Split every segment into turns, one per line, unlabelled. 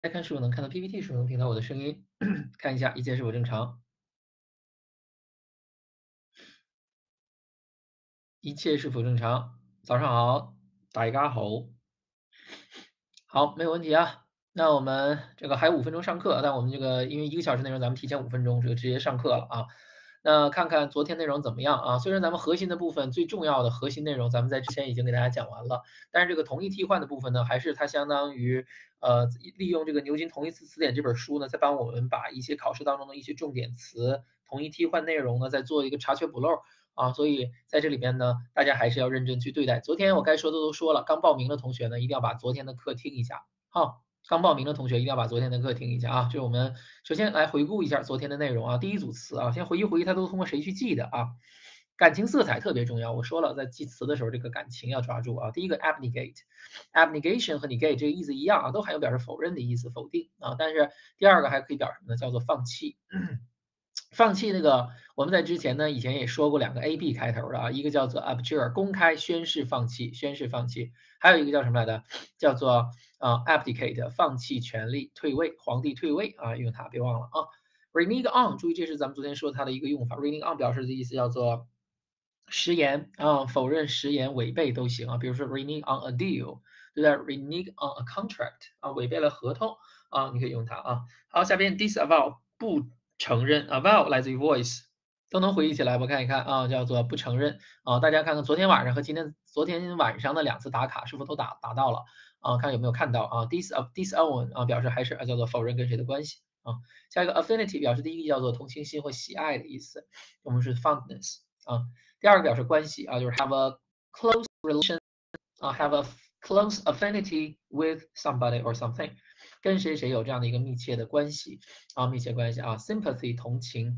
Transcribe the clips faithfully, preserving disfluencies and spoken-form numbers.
大家看是否能看到 P P T，是否能听到我的声音？看一下一切是否正常？一切是否正常？早上好，大家好，好，没有问题啊。那我们这个还有五分钟上课，但我们这个因为一个小时内容，咱们提前五分钟，这个直接上课了啊。那看看昨天内容怎么样啊？虽然咱们核心的部分最重要的核心内容，咱们在之前已经给大家讲完了，但是这个同义替换的部分呢，还是它相当于呃利用这个牛津同义词词典这本书呢，再帮我们把一些考试当中的一些重点词、同义替换内容呢，再做一个查缺补漏啊。所以在这里边呢，大家还是要认真去对待。昨天我该说的都说了，刚报名的同学呢，一定要把昨天的课听一下。好，刚报名的同学一定要把昨天的课听一下啊。这是我们首先来回顾一下昨天的内容啊。第一组词啊，先回忆回忆它都通过谁去记的啊。感情色彩特别重要，我说了，在记词的时候，这个感情要抓住啊。第一个 abnegate，abnegation 和 negate 这个意思一样啊，都含有表示否认的意思，否定啊。但是第二个还可以表示什么呢？叫做放弃。放弃那个，我们在之前呢，以前也说过两个 A B 开头的啊，一个叫做 abjure 公开宣誓放弃，宣誓放弃，还有一个叫什么来着？叫做啊、呃、abdicate 放弃权力，退位，皇帝退位啊，用它别忘了啊。renege on 注意这是咱们昨天说它的一个用法 ，renege on 表示的意思叫做食言啊，否认、食言、违背都行啊。比如说 renege on a deal，对不对 ？renege on a contract 啊，违背了合同啊，你可以用它啊。好，下边 disavow 不承认啊 ，vow 来自于 voice，都能回忆起来，我看一看啊，叫做不承认啊。大家看看昨天晚上和今天昨天晚上的两次打卡是否都打打到了啊？看有没有看到啊 ？dis disown 啊，表示还是叫做否认跟谁的关系啊。下一个 affinity 表示第一个叫做同情心或喜爱的意思，我们是 fondness 啊。第二个表示关系啊，就是 have a close relation 啊，have a close affinity with somebody or something，跟谁谁有这样的一个密切的关系啊，密切关系啊 ，sympathy 同情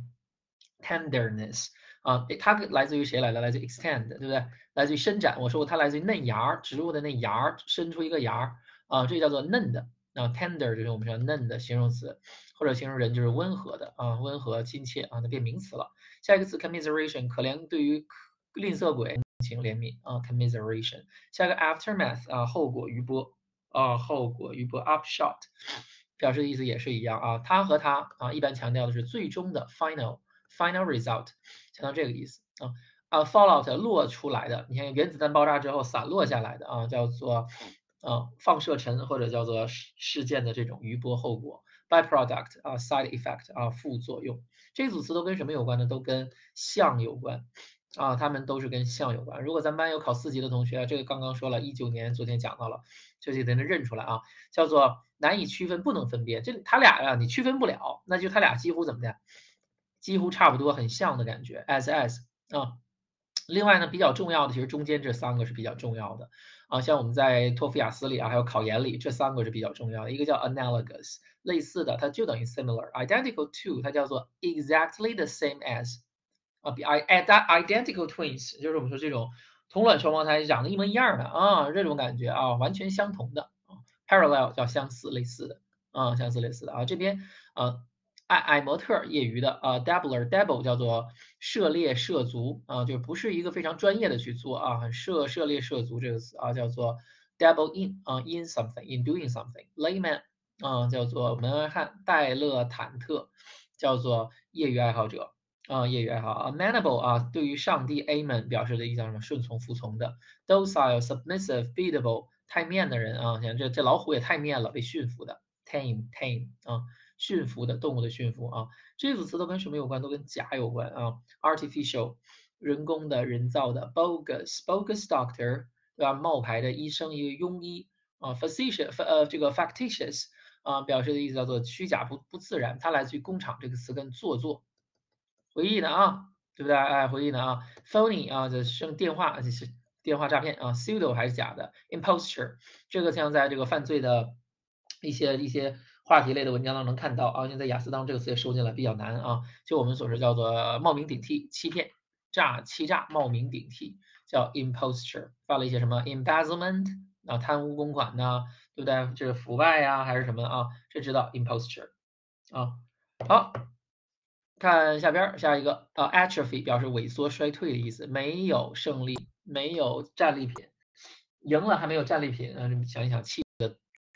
，tenderness 啊，它来自于谁来的？来自于 extend，对不对？来自于伸展。我说过它来自于嫩芽，植物的那芽伸出一个芽啊，这叫做嫩的啊，tender 就是我们说嫩的形容词，或者形容人就是温和的啊，温和亲切啊，那变名词了。下一个词 commiseration，可怜对于吝啬鬼情怜悯啊 commiseration。下一个 aftermath 啊，后果余波啊，后果余波 upshot，表示的意思也是一样啊，它和它啊一般强调的是最终的 final final result，强调这个意思啊。啊 fallout 落出来的，你看原子弹爆炸之后散落下来的啊，叫做啊放射尘或者叫做事件的这种余波后果。byproduct 啊 side effect 啊副作用，这组词都跟什么有关呢？都跟像有关啊，它们都是跟像有关。如果咱们班有考四级的同学，这个刚刚说了，一九年昨天讲到了，这就得能认出来啊，叫做难以区分，不能分辨。这他俩呀，你区分不了，那就他俩几乎怎么的，几乎差不多，很像的感觉 ，as as 啊。另外呢，比较重要的，其实中间这三个是比较重要的啊，像我们在托福、雅思里啊，还有考研里，这三个是比较重要的。一个叫 analogous，类似的，它就等于 similar；identical to，它叫做 exactly the same as。啊，比 identical twins，就是我们说这种同卵双胞胎长得一模一样的啊，这种感觉啊，完全相同的啊。parallel 叫相似、类似的啊，相似类似的啊。这边啊，爱爱模特业余的啊 dabbler dabble 叫做涉猎涉足啊，就不是一个非常专业的去做啊，涉涉猎涉足这个词啊，叫做 dabble in 啊 in something in doing something layman 啊，叫做门外汉，戴勒忐忑叫做业余爱好者。啊，业余爱好啊 ，amenable 啊，对于上帝 amen 表示的意思叫什么？顺从、服从的。docile、submissive、beatable 太面的人啊，像这这老虎也太面了，被驯服的。tame、tame 啊，驯服的动物的驯服啊，这组词都跟什么有关？都跟假有关啊。artificial 人工的、人造的。bogus bogus doctor 对吧？冒牌的医生，一个庸医啊。facetious 呃这个 factitious 啊，表示的意思叫做虚假、不不自然，它来自于工厂这个词根做作。回忆的啊，对不对？哎，回忆的啊 ，phony 啊，这是电话，这是电话诈骗啊 ，pseudo 还是假的 ，imposture 这个像在这个犯罪的一些一些话题类的文章当中能看到啊，现在雅思当中这个词也收进来比较难啊，就我们所说叫做冒名顶替、欺骗、诈欺诈、冒名顶替叫 imposture，犯了一些什么 embezzlement 啊，贪污公款呐、对不对？这个腐败呀、还是什么啊？这知道 imposture 啊，好。看下边下一个啊 ，atrophy 表示萎缩衰退的意思，没有胜利，没有战利品，赢了还没有战利品，嗯，想一想气的谁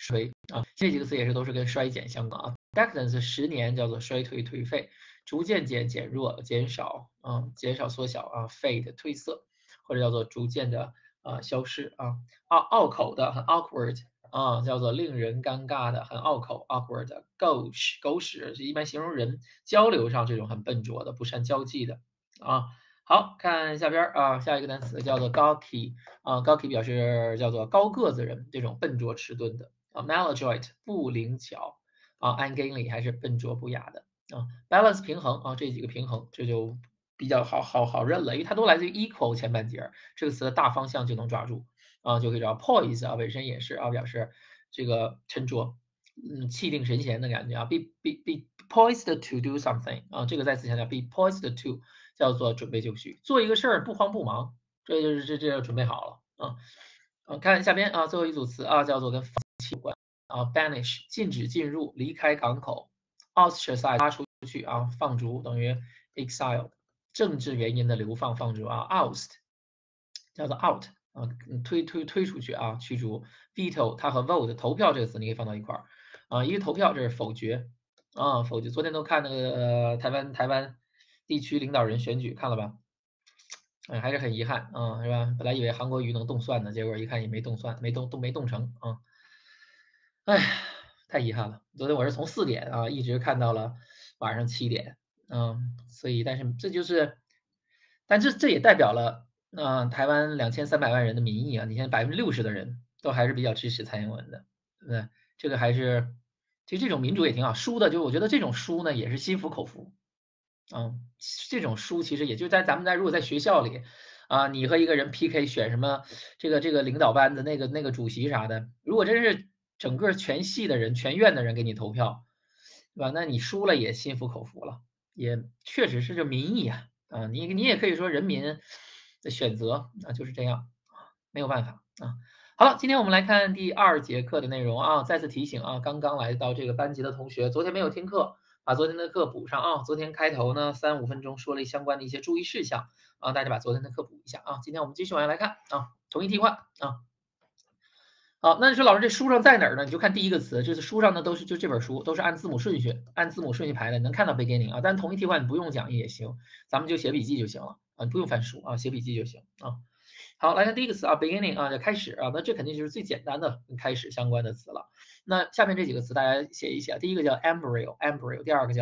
啊，这几个词也是都是跟衰减相关啊。decadence 十年叫做衰退颓废，逐渐减减弱减少啊，减少缩小啊 fade 褪色，或者叫做逐渐的啊消失啊。拗拗口的很 awkward 啊，叫做令人尴尬的很拗口 awkward。gauche 狗屎是一般形容人交流上这种很笨拙的不善交际的啊。好，看下边啊，下一个单词叫做 gawky 啊 gawky 表示叫做高个子人，这种笨拙迟钝的啊 maladroit 不灵巧啊 ungainly 还是笨拙不雅的啊 balance 平衡啊，这几个平衡这就比较好好好认了，因为它都来自于 equal 前半截，这个词的大方向就能抓住啊，就可以找 poise 啊本身也是啊表示这个沉着嗯气定神闲的感觉啊 be be be poised to do something 啊，这个再次强调 be poised to 叫做准备就绪，做一个事儿不慌不忙，这就是这这就准备好了啊。啊，看下边啊，最后一组词啊，叫做跟放弃有关啊 ，banish 禁止进入，离开港口 ，ostracize 拉出去啊，放逐等于 exile 政治原因的流放放逐啊 ，oust 叫做 out 啊，推推推出去啊，驱逐 veto 它和 vote 投票这个词你可以放到一块儿啊，一个投票这是否决啊，否决，昨天都看那个呃台湾台湾地区领导人选举看了吧？哎，还是很遗憾啊，是吧？本来以为韩国瑜能动算的，结果一看也没动算，没动都没动成啊，哎，太遗憾了。昨天我是从四点啊一直看到了晚上七点，嗯，所以但是这就是，但这这也代表了啊、台湾两千三百万人的民意啊，你现在百分之六十的人都还是比较支持蔡英文的，对不对？这个还是其实这种民主也挺好，输的就我觉得这种输呢也是心服口服。嗯，这种书其实也就在咱们在如果在学校里啊，你和一个人 P K 选什么这个这个领导班子那个那个主席啥的，如果真是整个全系的人全院的人给你投票，对吧？那你输了也心服口服了，也确实是这民意啊啊，你你也可以说人民的选择啊就是这样啊，没有办法啊。好了，今天我们来看第二节课的内容啊，再次提醒啊，刚刚来到这个班级的同学，昨天没有听课。把昨天的课补上啊！昨天开头呢三五分钟说了相关的一些注意事项啊，大家把昨天的课补一下啊。今天我们继续往下来看啊，同义替换啊。好，那你说老师这书上在哪儿呢？你就看第一个词，就是书上呢都是就这本书都是按字母顺序按字母顺序排的，你能看到 beginning 啊。但同义替换你不用讲义也行，咱们就写笔记就行了啊，你不用翻书啊，写笔记就行啊。好，来看第一个词啊 ，beginning 啊，就开始啊，那这肯定就是最简单的跟开始相关的词了。那下面这几个词大家写一写，第一个叫 embryo，embryo， 第二个叫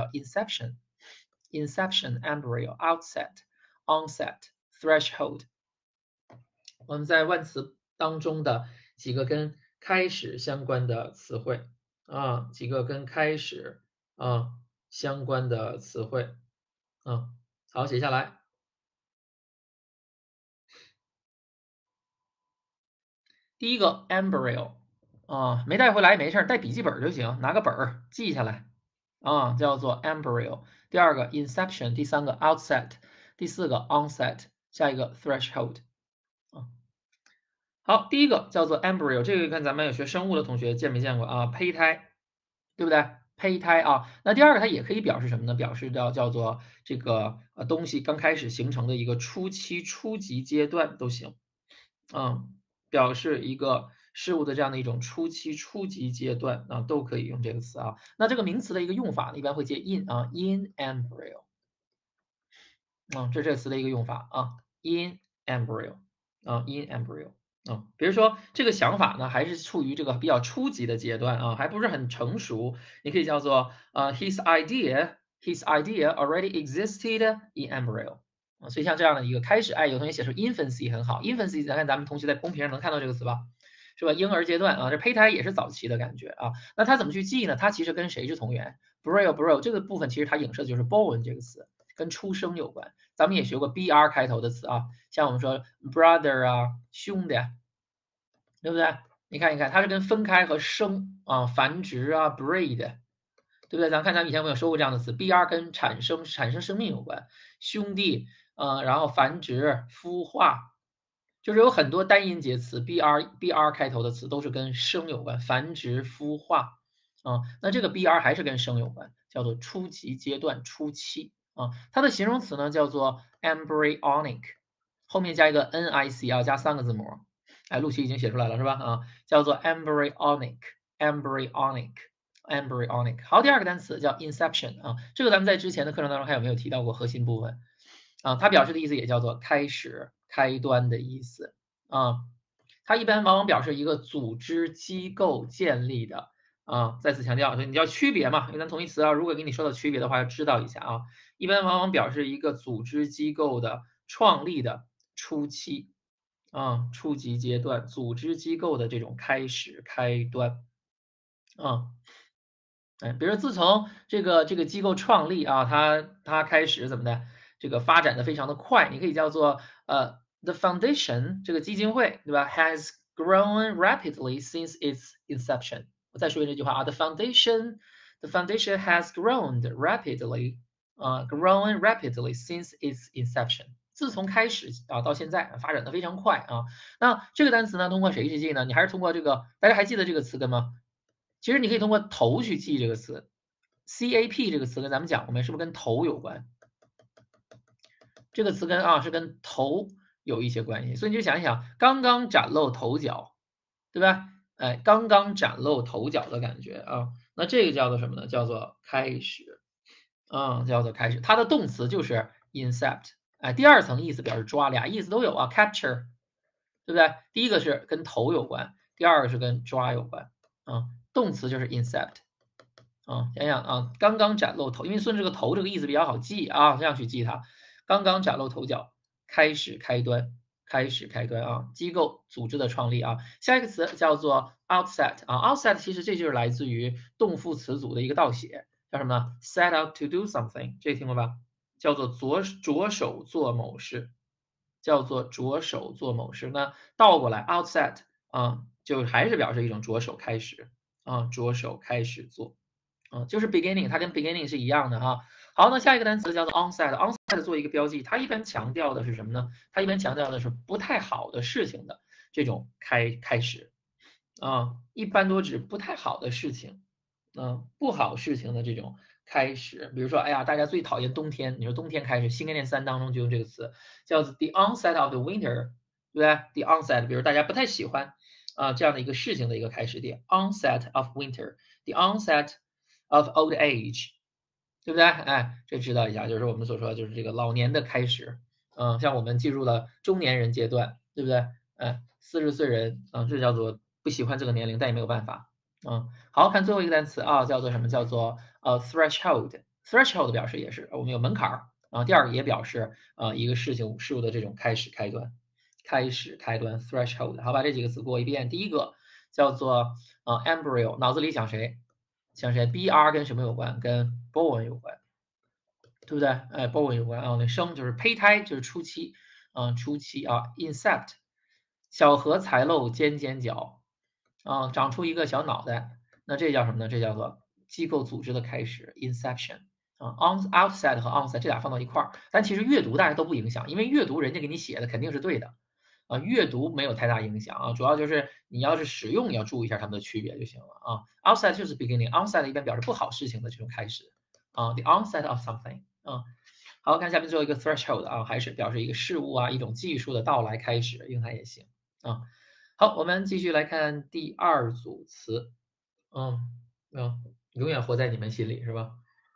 inception，inception，embryo，outset，onset，threshold。我们在万词当中的几个跟开始相关的词汇啊，几个跟开始啊相关的词汇啊，好，写下来。第一个 embryo 啊，没带回来没事带笔记本就行，拿个本儿记下来啊，叫做 embryo。第二个 inception，第三个 outset，第四个 onset，下一个 threshold 啊。好，第一个叫做 embryo，这个跟咱们有学生物的同学见没见过啊？胚胎，对不对？胚胎啊，那第二个它也可以表示什么呢？表示叫叫做这个呃东西刚开始形成的一个初期初级阶段都行，嗯。表示一个事物的这样的一种初期初级阶段啊，都可以用这个词啊。那这个名词的一个用法呢，一般会接 in 啊 in embryo 啊，这是这个词的一个用法啊 in embryo 啊 in embryo 啊，比如说这个想法呢，还是处于这个比较初级的阶段啊，还不是很成熟，你可以叫做啊 his idea his idea already existed in embryo。啊，所以像这样的一个开始，哎，有同学写出 infancy 很好 ，infancy 咱看咱们同学在公屏上能看到这个词吧，是吧？婴儿阶段啊，这胚胎也是早期的感觉啊。那它怎么去记呢？它其实跟谁是同源 ？bro bro 这个部分其实它影射的就是 born 这个词，跟出生有关。咱们也学过 br 开头的词啊，像我们说 brother 啊，兄弟，对不对？你看一看，它是跟分开和生啊、繁殖啊 breed，对不对？咱看咱们以前有没有说过这样的词 br 跟产生产生生命有关，兄弟。呃，然后繁殖、孵化，就是有很多单音节词 br br 开头的词都是跟生有关，繁殖、孵化啊，那这个 br 还是跟生有关，叫做初级阶段、初期啊。它的形容词呢叫做 embryonic， 后面加一个 nic 啊，加三个字母，哎，陆琪已经写出来了是吧？啊，叫做 embryonic embryonic embryonic。好，第二个单词叫 inception 啊，这个咱们在之前的课程当中还有没有提到过核心部分啊？它表示的意思也叫做开始、开端的意思啊。它一般往往表示一个组织机构建立的啊。再次强调，你要区别嘛，因为咱同义词啊，如果给你说到区别的话，要知道一下啊。一般往往表示一个组织机构的创立的初期啊，初级阶段，组织机构的这种开始、开端啊。哎，比如自从这个这个机构创立啊，它它开始怎么的，这个发展的非常的快，你可以叫做呃 the foundation 这个基金会对吧 has grown rapidly since its inception。我再说一遍这句话啊 the foundation the foundation has grown rapidly 啊、uh, grown rapidly since its inception。自从开始啊到现在发展的非常快啊。那这个单词呢，通过谁去记呢？你还是通过这个，大家还记得这个词根吗？其实你可以通过头去记这个词 ，C A P 这个词根咱们讲过没？是不是跟头有关？这个词根啊是跟头有一些关系，所以你就想一想，刚刚崭露头角，对吧？哎，刚刚崭露头角的感觉啊，那这个叫做什么呢？叫做开始，啊、嗯，叫做开始。它的动词就是 incept， 哎，第二层意思表示抓，俩意思都有啊 ，capture， 对不对？第一个是跟头有关，第二个是跟抓有关，啊、嗯。动词就是 incept 啊，想想啊，刚刚崭露头，因为顺这个头这个意思比较好记啊，这样去记它。刚刚崭露头角，开始开端，开始开端啊，机构组织的创立啊。下一个词叫做 outset 啊 ，outset 其实这就是来自于动副词组的一个倒写，叫什么呢 ？set out to do something， 这听过吧？叫做着着手做某事，叫做着手做某事。那倒过来 outset 啊，就还是表示一种着手开始。啊，着手开始做，啊，就是 beginning， 它跟 beginning 是一样的哈。好，那下一个单词叫做 onset，onset 做一个标记，它一般强调的是什么呢？它一般强调的是不太好的事情的这种开开始，啊，一般都指不太好的事情，啊，不好事情的这种开始。比如说，哎呀，大家最讨厌冬天，你说冬天开始，新概念三当中就用这个词，叫做 the onset of the winter， 对不对 ？the onset， 比如大家不太喜欢。啊，这样的一个事情的一个开始点 ，onset of winter，the onset of old age， 对不对？哎，这知道一下，就是我们所说的就是这个老年的开始。嗯，像我们进入了中年人阶段，对不对？哎，四十岁人，啊，这叫做不喜欢这个年龄，但也没有办法。嗯，好看最后一个单词啊，叫做什么？叫做呃 threshold，threshold 表示也是我们有门槛儿啊。第二个也表示呃一个事情事物的这种开始开端。开始开端 threshold， 好，把这几个词过一遍。第一个叫做呃 embryo， 脑子里想谁？想谁 ？B R 跟什么有关？跟 born 有关，对不对？哎 ，born 有关啊，那生就是胚胎，就是初期，嗯、呃，初期啊 ，incept， 小荷才露尖尖角，啊，长出一个小脑袋，那这叫什么呢？这叫做机构组织的开始 ，inception。啊 ，on outset 和 onset 这俩放到一块儿，但其实阅读大家都不影响，因为阅读人家给你写的肯定是对的。啊，阅读没有太大影响啊，主要就是你要是使用，你要注意一下它们的区别就行了啊。Outset 就是 beginning，onset 一般表示不好事情的这种开始啊 ，the onset of something 啊。好，看下面最后一个 threshold 啊，还是表示一个事物啊，一种技术的到来开始，用它也行啊。好，我们继续来看第二组词，嗯，嗯，永远活在你们心里是吧？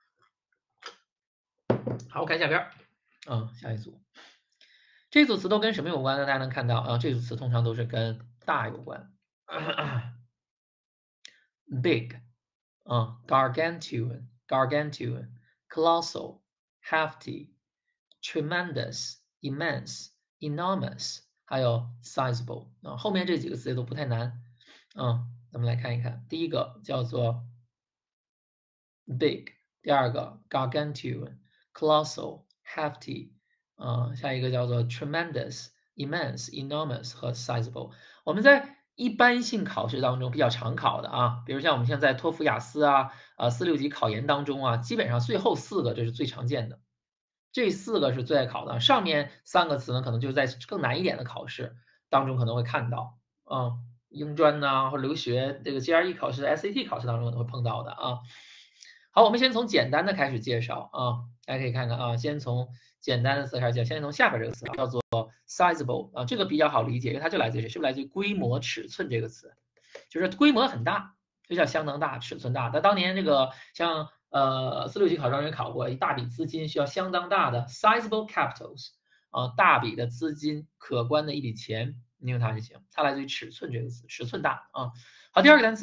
好，我看下边，嗯，下一组。这组词都跟什么有关呢？大家能看到啊，这组词通常都是跟大有关。big 啊 ，gargantuan, gargantuan, colossal, hefty, tremendous, immense, enormous， 还有 sizable 啊，后面这几个词也都不太难啊。咱们来看一看，第一个叫做 big， 第二个 gargantuan, colossal, hefty。啊、呃，下一个叫做 tremendous、immense、enormous 和 sizable。我们在一般性考试当中比较常考的啊，比如像我们现在托福、雅思啊、啊四六级考研当中啊，基本上最后四个这是最常见的，这四个是最爱考的。上面三个词呢，可能就在更难一点的考试当中可能会看到啊，英专呐、啊、或者留学这个 G R E 考试、S A T 考试当中可能会碰到的啊。好，我们先从简单的开始介绍啊，大家可以看看啊，先从简单的词开始讲，先从下边这个词叫做 sizable 啊，这个比较好理解，因为它就来自于谁？是不是来自于规模、尺寸这个词？就是规模很大就叫相当大，尺寸大。那当年这个像呃四六级考招人考过，一大笔资金需要相当大的 sizable capitals 啊、呃，大笔的资金，可观的一笔钱，你用它就行。它来自于尺寸这个词，尺寸大啊。好，第二个单词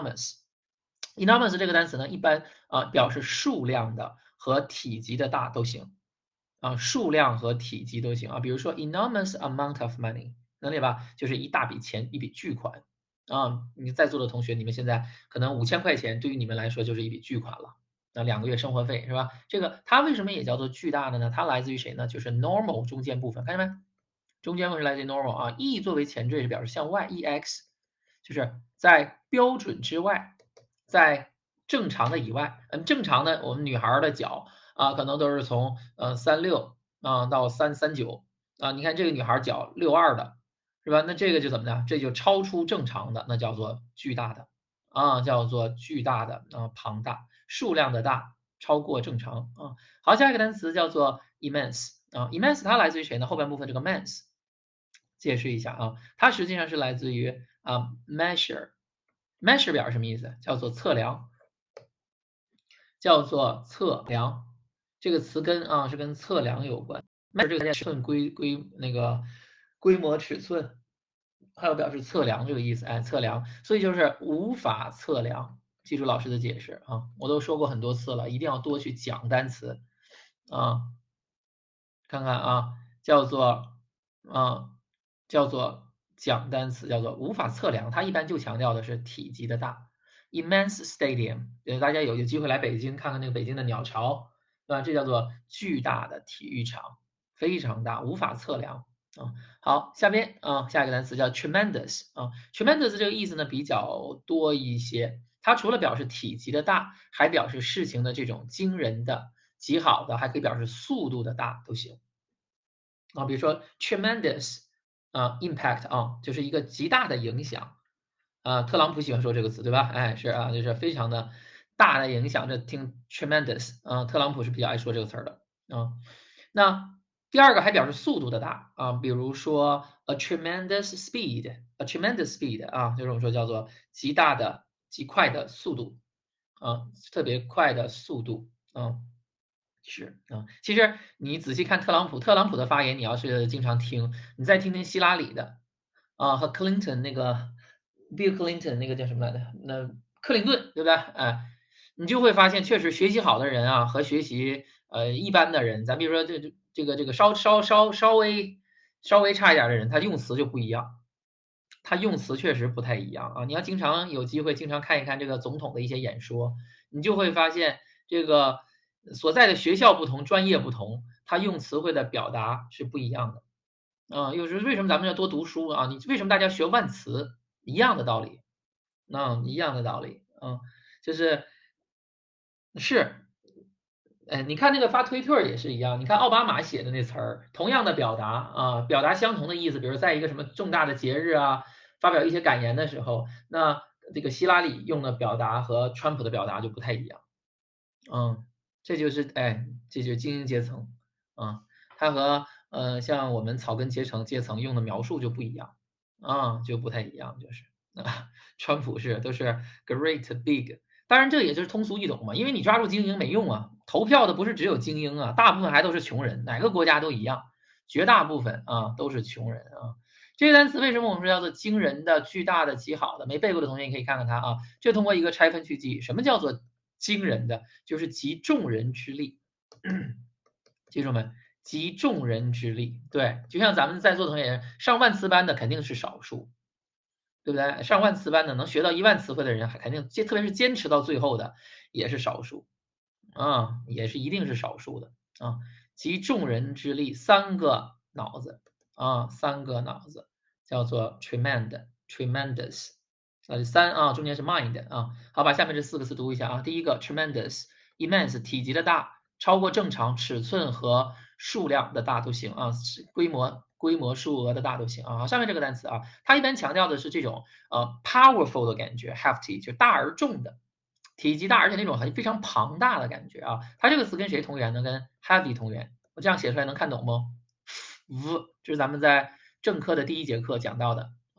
enormous。enormous 这个单词呢，一般啊、呃、表示数量的和体积的大都行啊，数量和体积都行啊。比如说 enormous amount of money， 能理解吧？就是一大笔钱，一笔巨款。啊，你在座的同学，你们现在可能五千块钱对于你们来说就是一笔巨款了，那两个月生活费是吧？这个它为什么也叫做巨大的呢？它来自于谁呢？就是 normal 中间部分，看见没？中间部分来自于 normal 啊 ，e 作为前缀是表示向外 ，ex 就是在标准之外，在正常的以外。嗯，正常的我们女孩的脚啊，可能都是从呃三六啊到三三九啊，你看这个女孩脚六二的。是吧？那这个就怎么呢？这就超出正常的，那叫做巨大的啊，叫做巨大的啊，庞大，数量的大，超过正常啊。好，下一个单词叫做 immense 啊 ，immense 它来自于谁呢？后半部分这个 men's， 解释一下啊，它实际上是来自于啊 measure，measure 表示什么意思？叫做测量，叫做测量。这个词根啊是跟测量有关。measure 这个尺寸规规那个规模尺寸。还有表示测量这个意思，哎，测量，所以就是无法测量。记住老师的解释啊，我都说过很多次了，一定要多去讲单词啊。看看啊，叫做啊，叫做讲单词，叫做无法测量。它一般就强调的是体积的大。Immense stadium，大家有有机会来北京看看那个北京的鸟巢，对吧？这叫做巨大的体育场，非常大，无法测量。啊，好，下边啊，下一个单词叫 tremendous 啊 ，tremendous 这个意思呢比较多一些，它除了表示体积的大，还表示事情的这种惊人的、极好的，还可以表示速度的大都行啊。比如说 tremendous 啊 impact 啊，就是一个极大的影响啊。特朗普喜欢说这个词，对吧？哎，是啊，就是非常的大的影响，这听 tremendous 啊，特朗普是比较爱说这个词儿的啊。那第二个还表示速度的大啊，比如说 a tremendous speed，a tremendous speed 啊，就是我们说叫做极大的、极快的速度啊，特别快的速度啊，是啊。其实你仔细看特朗普，特朗普的发言，你要是经常听，你再听听希拉里的啊和 Clinton 那个 Bill Clinton 那个叫什么来着？那克林顿对不对？哎，你就会发现，确实学习好的人啊和学习呃一般的人，咱比如说这这这个这个稍稍稍稍微稍微差一点的人，他用词就不一样，他用词确实不太一样啊。你要经常有机会经常看一看这个总统的一些演说，你就会发现这个所在的学校不同，专业不同，他用词汇的表达是不一样的。啊，有时为什么咱们要多读书啊？你为什么大家学万词？一样的道理，那、一样的道理，嗯，就是是。哎，你看那个发推特也是一样，你看奥巴马写的那词儿，同样的表达啊，表达相同的意思，比如在一个什么重大的节日啊，发表一些感言的时候，那这个希拉里用的表达和川普的表达就不太一样。嗯，这就是哎，这就是精英阶层啊，他和呃像我们草根阶层阶层用的描述就不一样啊，就不太一样，就是啊，川普是都是 great big。当然这也就是通俗易懂嘛，因为你抓住精英没用啊，投票的不是只有精英啊，大部分还都是穷人，哪个国家都一样，绝大部分啊都是穷人啊。这个单词为什么我们说叫做惊人的、巨大的、极好的？没背过的同学你可以看看它啊，这通过一个拆分去记，什么叫做惊人的？就是集众人之力，记住没？集众人之力，对，就像咱们在座的同学，上万词班的肯定是少数，对不对？上万词班的能学到一万词汇的人，还肯定，特别是坚持到最后的，也是少数啊，也是一定是少数的啊。集众人之力，三个脑子啊，三个脑子叫做 tremendous tremendous，呃三啊，中间是 mind 啊。好，把下面这四个词读一下啊。第一个 tremendous immense 体积的大，超过正常尺寸和数量的大都行啊，规模。规模数额的大都行啊。下面这个单词啊，它一般强调的是这种呃 powerful 的感觉 ，hefty 就大而重的，体积大而且那种很非常庞大的感觉啊。它这个词跟谁同源呢？跟 heavy 同源。我这样写出来能看懂不？v 这是咱们在正课的第一节课讲到的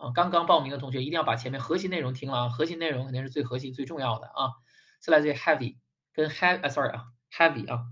啊，刚刚报名的同学一定要把前面核心内容听了啊，核心内容肯定是最核心最重要的啊。是来自于 heavy 跟 heavy 啊 sorry 啊 heavy 啊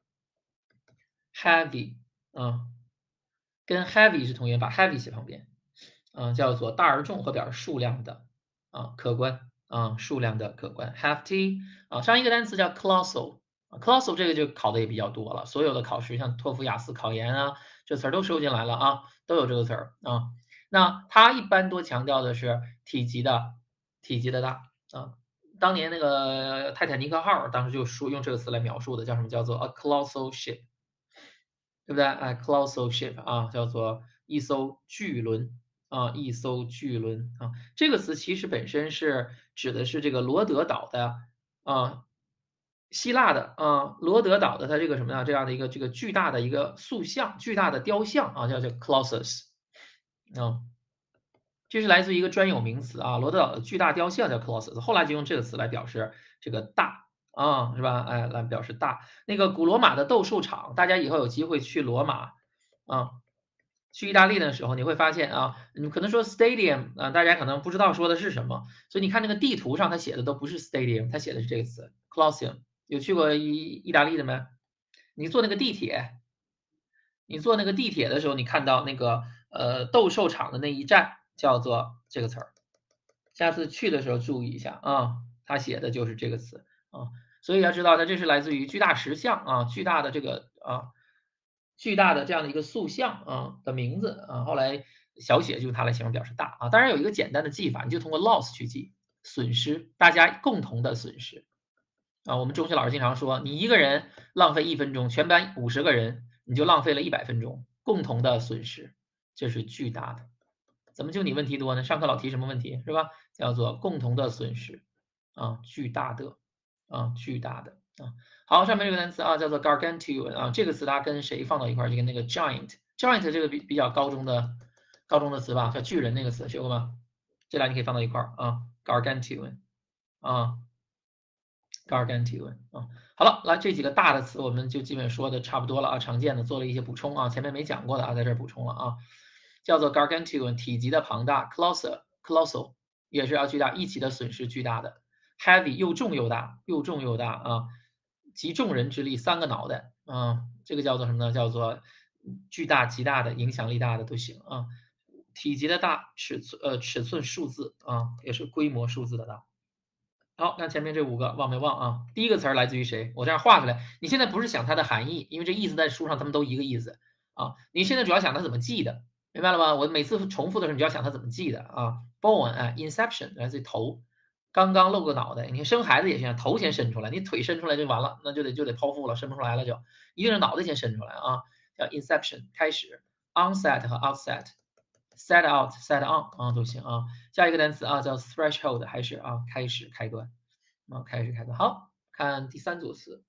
heavy 啊，跟 heavy 是同源，把 heavy 写旁边，啊，叫做大而重和表示数量的啊，可观啊，数量的可观 hefty 啊，上一个单词叫 colossal。colossal 这个就考的也比较多了，所有的考试像托福、雅思、考研啊，这词儿都收进来了啊，都有这个词儿啊。那它一般多强调的是体积的体积的大啊。当年那个泰坦尼克号当时就说用这个词来描述的，叫什么？叫做 a colossal ship， 对不对？哎 ，colossal ship 啊，叫做一艘巨轮啊，一艘巨轮啊。这个词其实本身是指的是这个罗德岛的啊。希腊的啊，罗德岛的它这个什么呀？这样的一个这个巨大的一个塑像，巨大的雕像啊，叫叫 Colossus 啊，这是来自于一个专有名词啊，罗德岛的巨大雕像叫 Colossus，后来就用这个词来表示这个大啊，是吧？哎，来表示大。那个古罗马的斗兽场，大家以后有机会去罗马啊，去意大利的时候，你会发现啊，你可能说 stadium 啊，大家可能不知道说的是什么，所以你看那个地图上它写的都不是 stadium，它写的是这个词 Colosseum。有去过意意大利的没？你坐那个地铁，你坐那个地铁的时候，你看到那个呃斗兽场的那一站叫做这个词儿，下次去的时候注意一下啊，它写的就是这个词啊，所以要知道它这是来自于巨大石像啊，巨大的这个啊，巨大的这样的一个塑像啊的名字啊，后来小写就用它来形容表示大啊，当然有一个简单的记法，你就通过 loss 去记，损失，大家共同的损失。啊，我们中学老师经常说，你一个人浪费一分钟，全班五十个人，你就浪费了一百分钟，共同的损失，这是巨大的。怎么就你问题多呢？上课老提什么问题是吧？叫做共同的损失啊，巨大的啊，巨大的啊。好，上面这个单词啊叫做 gargantuan 啊，这个词它跟谁放到一块儿？就跟那个 giant，giant 这个比比较高中的高中的词吧，叫巨人那个词学过吗？这俩你可以放到一块儿啊，gargantuan 啊。gargantuan 啊，好了，来这几个大的词我们就基本说的差不多了啊，常见的做了一些补充啊，前面没讲过的啊，在这儿补充了啊，叫做 gargantuan 体积的庞大 ，colossal colossal 也是要巨大，一起的损失巨大的 ，heavy 又重又大，又重又大啊，集众人之力，三个脑袋啊，这个叫做什么呢？叫做巨大极大的影响力大的都行啊，体积的大，尺寸呃尺寸数字啊，也是规模数字的大。好，那前面这五个忘没忘啊？第一个词儿来自于谁？我这样画出来。你现在不是想它的含义，因为这意思在书上他们都一个意思啊。你现在主要想它怎么记的，明白了吗？我每次重复的时候，你就要想它怎么记的啊。Born 啊 ，inception 来自于头，刚刚露个脑袋。你看生孩子也是，头先伸出来，你腿伸出来就完了，那就得就得剖腹了，伸不出来了就，一定是脑袋先伸出来啊，叫 inception 开始 ，onset 和 outset。set out, set on 啊都行啊。下一个单词啊叫 threshold，还是啊开始开端啊开始开端。好，看第三组词。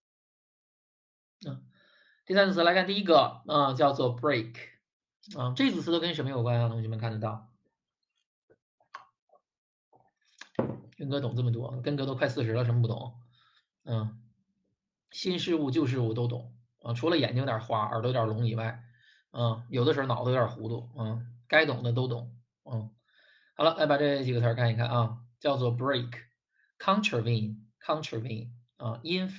嗯，第三组词来看第一个啊叫做 break 啊，这组词都跟什么有关啊？同学们看得到？根哥懂这么多，根哥都快四十了，什么不懂？嗯，新事物旧事物都懂啊，除了眼睛有点花，耳朵有点聋以外，嗯，有的时候脑子有点糊涂，嗯，该懂的都懂，嗯。好了，来把这几个词儿看一看啊，叫做 break、contravene、contravene 啊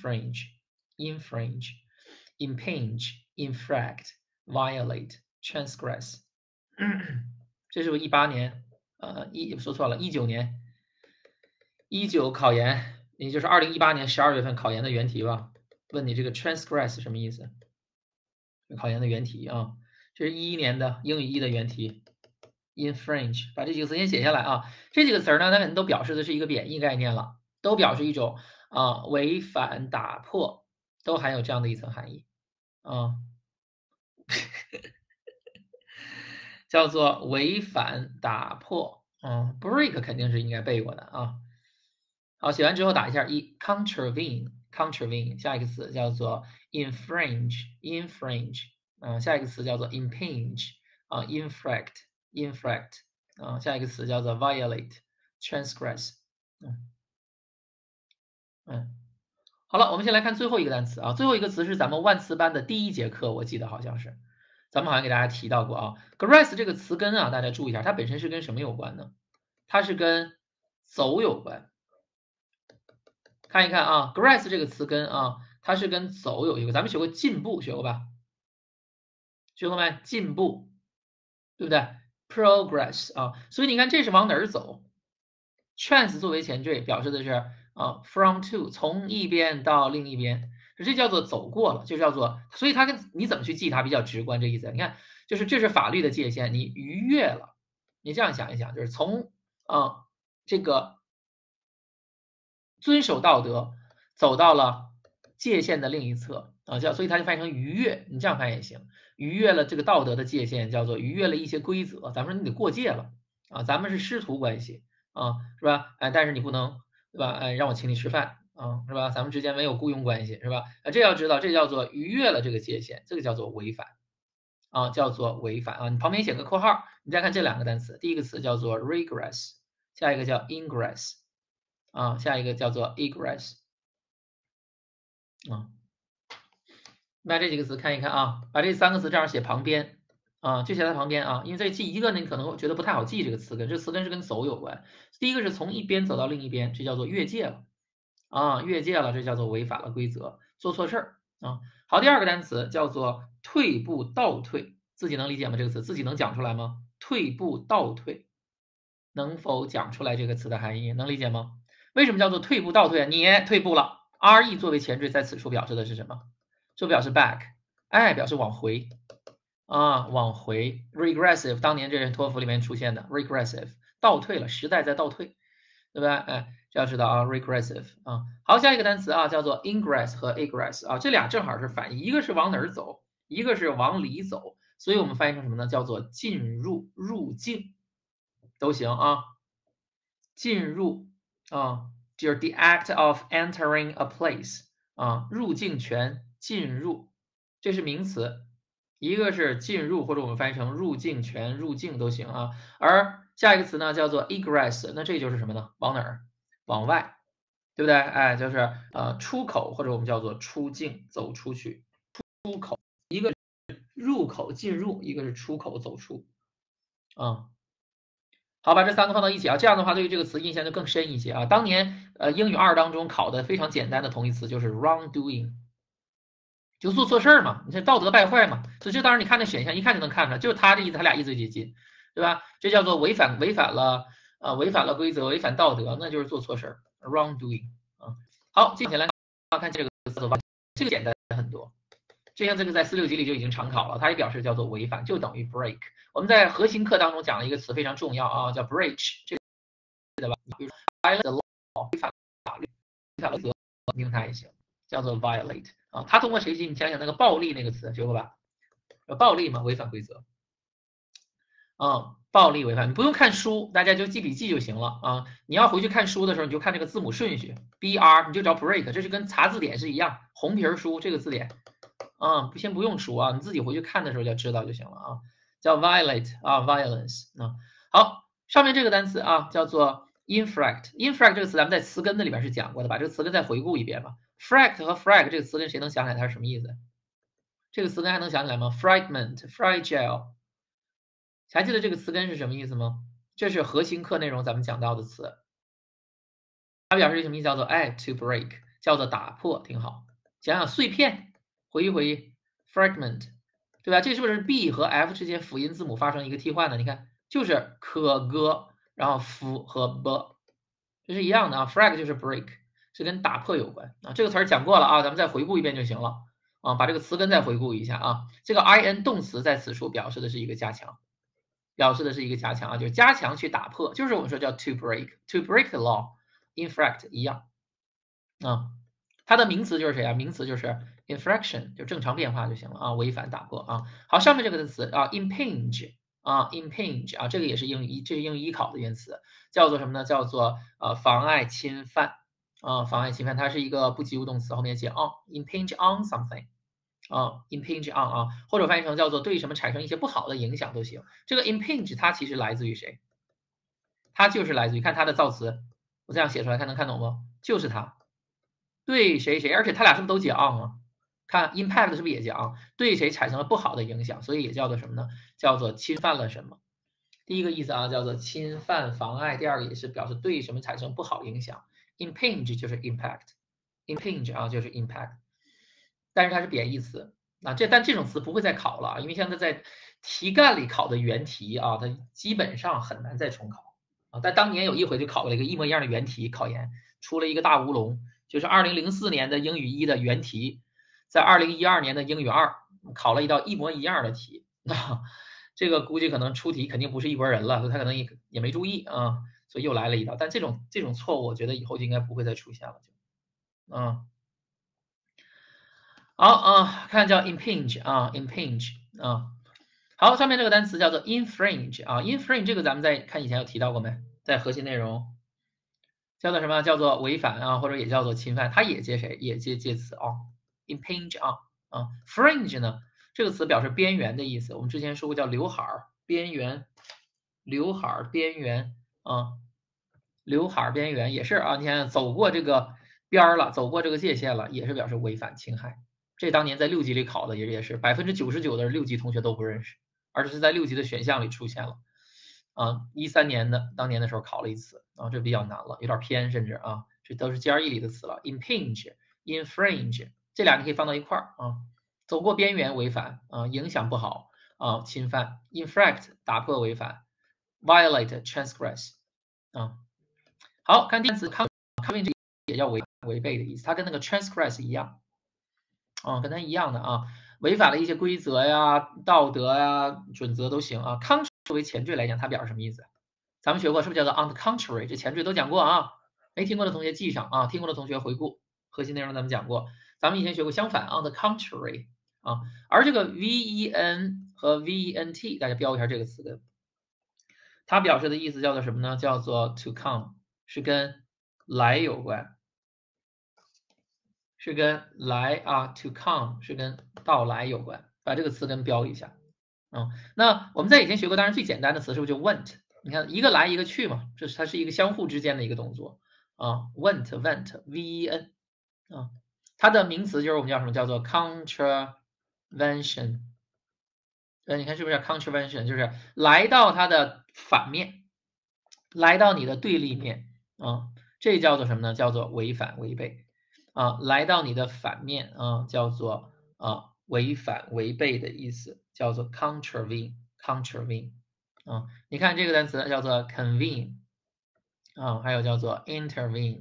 ，infringe、infringe、infract、violate、transgress 这是不是一八年？呃，一说错了，一九年，一九考研，也就是二零一八年十二月份考研的原题吧？问你这个 transgress 什么意思？考研的原题啊，这是一一年的英语一的原题。infringe， 把这几个词先写下来啊。这几个词呢，它可能都表示的是一个贬义概念了，都表示一种啊违反、打破，都含有这样的一层含义啊，叫做违反、打破。嗯 ，break 肯定是应该背过的啊。好，写完之后打一下一 contravene，contravene， 下一个词叫做 infringe，infringe， 嗯，下一个词叫做 impinge，啊 infract。infract 啊，下一个词叫做 violate、transgress， 嗯嗯，好了，我们先来看最后一个单词啊，最后一个词是咱们万词班的第一节课，我记得好像是咱们好像给大家提到过啊 ，grass 这个词根啊，大家注意一下，它本身是跟什么有关呢？它是跟走有关。看一看啊 ，grass 这个词根啊，它是跟走有一个，咱们学过进步，学过吧？学过没？进步，对不对 ？progress 啊，所以你看这是往哪儿走 ？trans 作为前缀，表示的是啊 from to 从一边到另一边，这叫做走过了，就叫做，所以它跟你怎么去记它比较直观，这意思。你看，就是这是法律的界限，你逾越了，你这样想一想，就是从啊这个遵守道德走到了界限的另一侧啊，叫所以它就翻译成逾越，你这样翻译也行。逾越了这个道德的界限，叫做逾越了一些规则。咱们说你得过界了啊，咱们是师徒关系啊，是吧？哎，但是你不能，对吧？哎，让我请你吃饭啊，是吧？咱们之间没有雇佣关系，是吧？啊，这要知道，这叫做逾越了这个界限，这个叫做违反啊，叫做违反啊。你旁边写个括号，你再看这两个单词，第一个词叫做 regress， 下一个叫 ingress 啊，下一个叫做 egress 啊。把这几个词看一看啊，把这三个词正好写旁边啊，就写在旁边啊，因为再记一个呢，你可能觉得不太好记这个词根，这词根是跟走有关。第一个是从一边走到另一边，这叫做越界了啊，越界了，这叫做违反了规则，做错事儿啊。好，第二个单词叫做退步倒退，自己能理解吗？这个词自己能讲出来吗？退步倒退，能否讲出来这个词的含义？能理解吗？为什么叫做退步倒退啊？你退步了 ，re 作为前缀在此处表示的是什么？这表示 back， 哎，表示往回啊，往回 regressive， 当年这是托福里面出现的 regressive， 倒退了，时代在倒退，对吧？哎，这要知道啊 regressive 啊。好，下一个单词啊叫做 ingress 和 egress 啊，这俩正好是反义，一个是往哪儿走，一个是往里走，所以我们翻译成什么呢？叫做进入、入境都行啊，进入啊，就是 the act of entering a place 啊，入境权。进入，这是名词，一个是进入，或者我们翻译成入境权、入境都行啊。而下一个词呢叫做 egress， 那这就是什么呢？往哪儿？往外，对不对？哎，就是呃出口，或者我们叫做出境，走出去。出口，一个入口进入，一个是出口走出。啊、嗯，好，把这三个放到一起啊，这样的话对于这个词印象就更深一些啊。当年呃英语二当中考的非常简单的同义词就是 wrongdoing。就做错事儿嘛，你这道德败坏嘛，所以这当然你看这选项一看就能看出来，就是他这意思，他俩意思接近，对吧？这叫做违反违反了啊、呃，违反了规则，违反道德，那就是做错事儿 ，wrongdoing 啊。好，接下来看这个词，这个简单很多，这像这个在四六级里就已经常考了，它也表示叫做违反，就等于 break。我们在核心课当中讲了一个词非常重要啊，叫 breach， 这个记得吧？比如说 violate the law， 违反法律，违反了则命它也行，叫做 violate。啊，他通过谁记？你想想那个暴力那个词学过吧？暴力嘛，违反规则。啊，暴力违反，你不用看书，大家就记笔记就行了啊。你要回去看书的时候，你就看这个字母顺序 ，B R， 你就找 break， 这是跟查字典是一样，红皮书这个字典啊，先不用数啊，你自己回去看的时候就知道就行了啊。叫 violate 啊 ，violence 啊。好，上面这个单词啊叫做 infract，infract 这个词咱们在词根的里边是讲过的，把这个词根再回顾一遍吧。fract 和 frag 这个词根谁能想起来它是什么意思？这个词根还能想起来吗 ？fragment, fragile， 还记得这个词根是什么意思吗？这是核心课内容咱们讲到的词，它表示什么意思？叫做哎 to break， 叫做打破，挺好。想想碎片，回忆回忆 fragment， 对吧？这是不是 B 和 F 之间辅音字母发生一个替换呢？你看，就是可歌，然后 f 和 b， 这是一样的啊。frag 就是 break。是跟打破有关啊，这个词儿讲过了啊，咱们再回顾一遍就行了啊，把这个词根再回顾一下啊。这个 in 动词在此处表示的是一个加强，表示的是一个加强啊，就是加强去打破，就是我们说叫 to break，to break the law，infract 一样啊。它的名词就是谁啊？名词就是 infraction， 就正常变化就行了啊，违反打破啊。好，上面这个词啊 impinge 啊 impinge 啊，这个也是英语这是英语一考的原词，叫做什么呢？叫做呃妨碍侵犯。啊，妨碍侵犯，它是一个不及物动词，后面接 on，impinge on something， 啊 ，impinge on 啊，或者翻译成叫做对什么产生一些不好的影响都行。这个 impinge 它其实来自于谁？它就是来自于看它的造词，我这样写出来看能看懂吗？就是它对谁谁，而且它俩是不是都接 on 啊？ 看 impact 是不是也讲对谁产生了不好的影响，所以也叫做什么呢？叫做侵犯了什么？第一个意思啊，叫做侵犯、妨碍；第二个也是表示对什么产生不好影响。impinge 就是 impact，impinge 啊就是 impact， 但是它是贬义词啊。这但这种词不会再考了，因为现在在题干里考的原题啊，它基本上很难再重考啊。但当年有一回就考了一个一模一样的原题，考研出了一个大乌龙，就是二零零四年的英语一的原题，在二零一二年的英语二考了一道一模一样的题啊。这个估计可能出题肯定不是一拨人了，他可能也也没注意啊，所以又来了一道。但这种这种错误，我觉得以后就应该不会再出现了，就，嗯，好啊，看叫 impinge 啊 ，impinge 啊，好，上面这个单词叫做 infringe 啊 ，infringe 这个咱们在看以前有提到过没？在核心内容叫做什么？叫做违反啊，或者也叫做侵犯，它也接谁？也接介词啊 ，impinge 啊啊 ，fringe 呢？这个词表示边缘的意思，我们之前说过叫刘海儿，边缘，刘海儿边缘啊，刘海儿边缘也是啊，你看走过这个边儿了，走过这个界限了，也是表示违反侵害。这当年在六级里考的也也是百分之九十九的六级同学都不认识，而是在六级的选项里出现了。啊，一三年的当年的时候考了一次啊，这比较难了，有点偏，甚至啊，这都是 G R E 里的词了 ，impinge、infringe 这俩你可以放到一块儿啊。走过边缘违反啊，影响不好啊，侵犯 infract 打破违反 violate transgress 啊。好，看第三词 contravene 也叫违违背的意思，它跟那个 transgress 一样啊，跟它一样的啊，违反了一些规则呀、道德呀、准则都行啊。contrary 作为前缀来讲，它表示什么意思？咱们学过是不是叫做 on the contrary？ 这前缀都讲过啊，没听过的同学记上啊，听过的同学回顾核心内容咱们讲过，咱们以前学过相反 on the contrary。啊，而这个 ven 和 vent 大家标一下这个词根，它表示的意思叫做什么呢？叫做 to come， 是跟来有关，是跟来啊 to come 是跟到来有关，把这个词根标一下。嗯，那我们在以前学过，当然最简单的词是不是就 went？ 你看一个来一个去嘛，这是它是一个相互之间的一个动作啊 ，went went ven 啊，它的名词就是我们叫什么？叫做 contra。vention， 呃，你看是不是 contravention， 就是来到它的反面，来到你的对立面啊，这叫做什么呢？叫做违反违背啊，来到你的反面啊，叫做啊违反违背的意思，叫做 contravene contravene 啊，你看这个单词叫做 convene 啊，还有叫做 intervene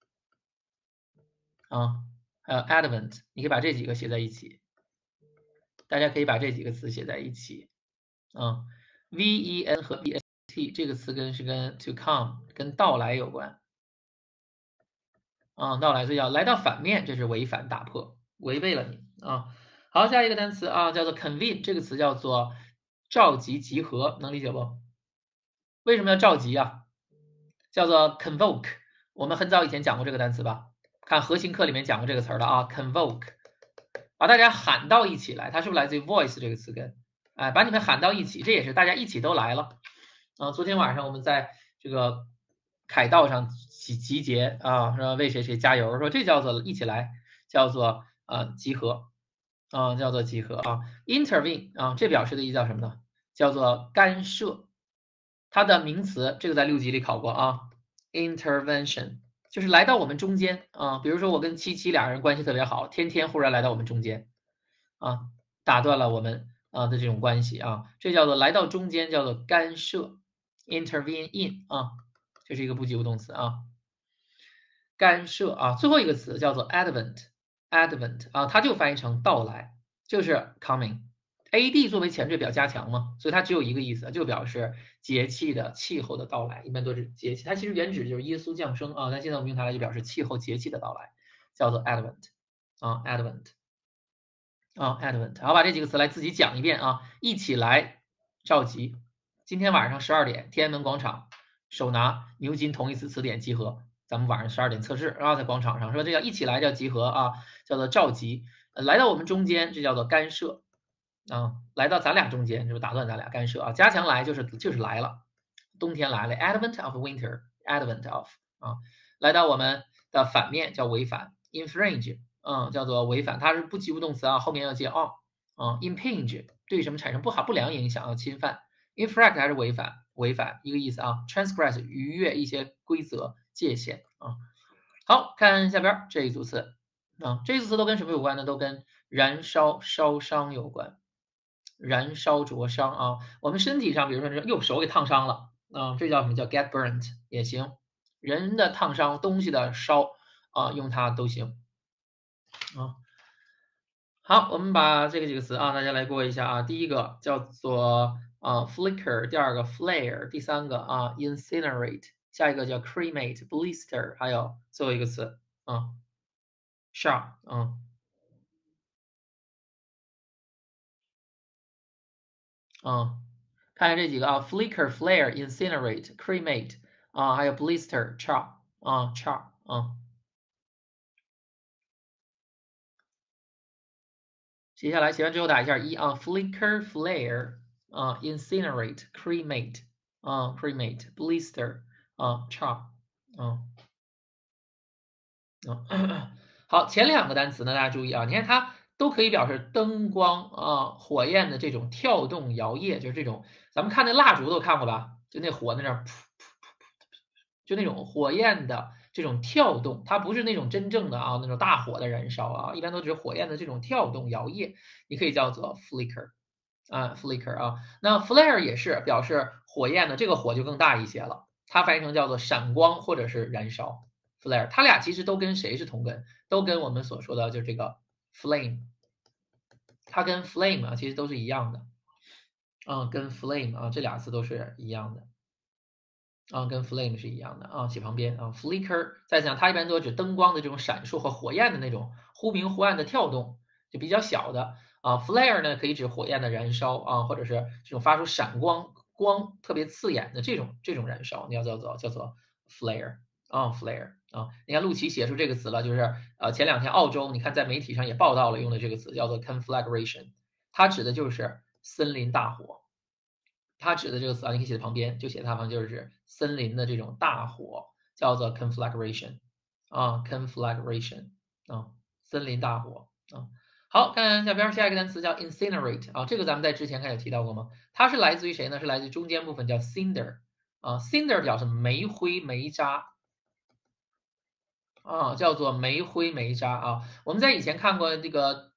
啊，还有 advent， 你可以把这几个写在一起。大家可以把这几个词写在一起，啊 ，ven 和 vent 这个词根是跟 to come 跟到来有关，啊，到来所以叫来到反面，这是违反打破，违背了你啊。好，下一个单词啊叫做 convene， 这个词叫做召集集合，能理解不？为什么要召集啊？叫做 convoke， 我们很早以前讲过这个单词吧？看核心课里面讲过这个词儿的啊 ，convoke。把大家喊到一起来，它是不是来自于 voice 这个词根？哎，把你们喊到一起，这也是大家一起都来了。啊，昨天晚上我们在这个凯道上集集结啊，说为谁谁加油，说这叫做一起来，叫做呃集合啊，叫做集合啊。intervene 啊，这表示的意思叫什么呢？叫做干涉。它的名词，这个在六级里考过啊 ，intervention。就是来到我们中间啊，比如说我跟七七俩人关系特别好，天天忽然来到我们中间啊，打断了我们啊的这种关系啊，这叫做来到中间，叫做干涉 ，intervene in 啊，这是一个不及物动词啊，干涉啊，最后一个词叫做 advent，advent 啊，它就翻译成到来，就是 coming。ad 作为前缀表加强嘛，所以它只有一个意思，就表示节气的气候的到来，一般都是节气。它其实原指就是耶稣降生啊，但现在我们用它来就表示气候节气的到来，叫做 advent 啊 advent 啊 advent。好，把这几个词来自己讲一遍啊，一起来召集。今天晚上十二点，天安门广场手拿牛津同义词词典集合，咱们晚上十二点测试，然后在广场上说这叫一起来叫集合啊，叫做召集。来到我们中间，这叫做干涉。啊，来到咱俩中间，就是打断咱俩干涉啊，加强来就是就是来了，冬天来了 ，advent of winter，advent of 啊，来到我们的反面叫违反 ，infringe 嗯，叫做违反，它是不及物动词啊，后面要接 on，嗯 impinge 对什么产生不好不良影响啊，侵犯 infract 还是违反违反一个意思啊 transgress 逾越一些规则界限啊。好，看下边这一组词啊，这一组词都跟什么有关呢？都跟燃烧烧伤有关，燃烧灼伤啊，我们身体上比如说这右手给烫伤了啊，这叫什么叫 get burnt 也行，人的烫伤东西的烧啊，用它都行啊。好，我们把这个几个词啊，大家来过一下啊。第一个叫做啊 flicker，第二个 flare，第三个啊 incinerate，下一个叫 cremate、blister，还有最后一个词啊 sharp，嗯嗯，看看这几个啊 flicker、flare、incinerate、cremate 啊，还有 blister、char 啊 char 啊。写下来，写完之后打一下一啊，flicker flare 啊，incinerate cremate 啊，cremate blister 啊，char 啊啊。好，前两个单词呢，大家注意啊，你看它都可以表示灯光啊、火焰的这种跳动摇曳，就是这种咱们看那蜡烛都看过吧，就那火在那儿噗噗噗就那种火焰的这种跳动，它不是那种真正的啊那种大火的燃烧啊，一般都指火焰的这种跳动摇曳，你可以叫做 flicker 啊 flicker 啊。那 flare 也是表示火焰的，这个火就更大一些了，它翻译成叫做闪光或者是燃烧 flare，它俩其实都跟谁是同根？都跟我们所说的就是这个 flame，它跟 flame 啊其实都是一样的，嗯，跟 flame 啊这俩词都是一样的。啊，跟 flame 是一样的啊，写旁边啊，flicker 再讲，它一般都指灯光的这种闪烁和火焰的那种忽明忽暗的跳动，就比较小的啊。flare 呢可以指火焰的燃烧啊，或者是这种发出闪光光特别刺眼的这种这种燃烧，你要叫做叫做 flare 啊，flare 啊。你看陆琪写出这个词了，就是呃前两天澳洲你看在媒体上也报道了用的这个词叫做 conflagration，它指的就是森林大火。它指的这个词啊，你可以写在旁边，就写它旁边就是森林的这种大火，叫做 conflagration 啊，conflagration 啊，森林大火啊。好，看下边下一个单词叫 incinerate 啊，这个咱们在之前看有提到过吗？它是来自于谁呢？是来自于中间部分叫 cinder 啊，cinder 表示煤灰煤渣啊，叫做煤灰煤渣啊。我们在以前看过这个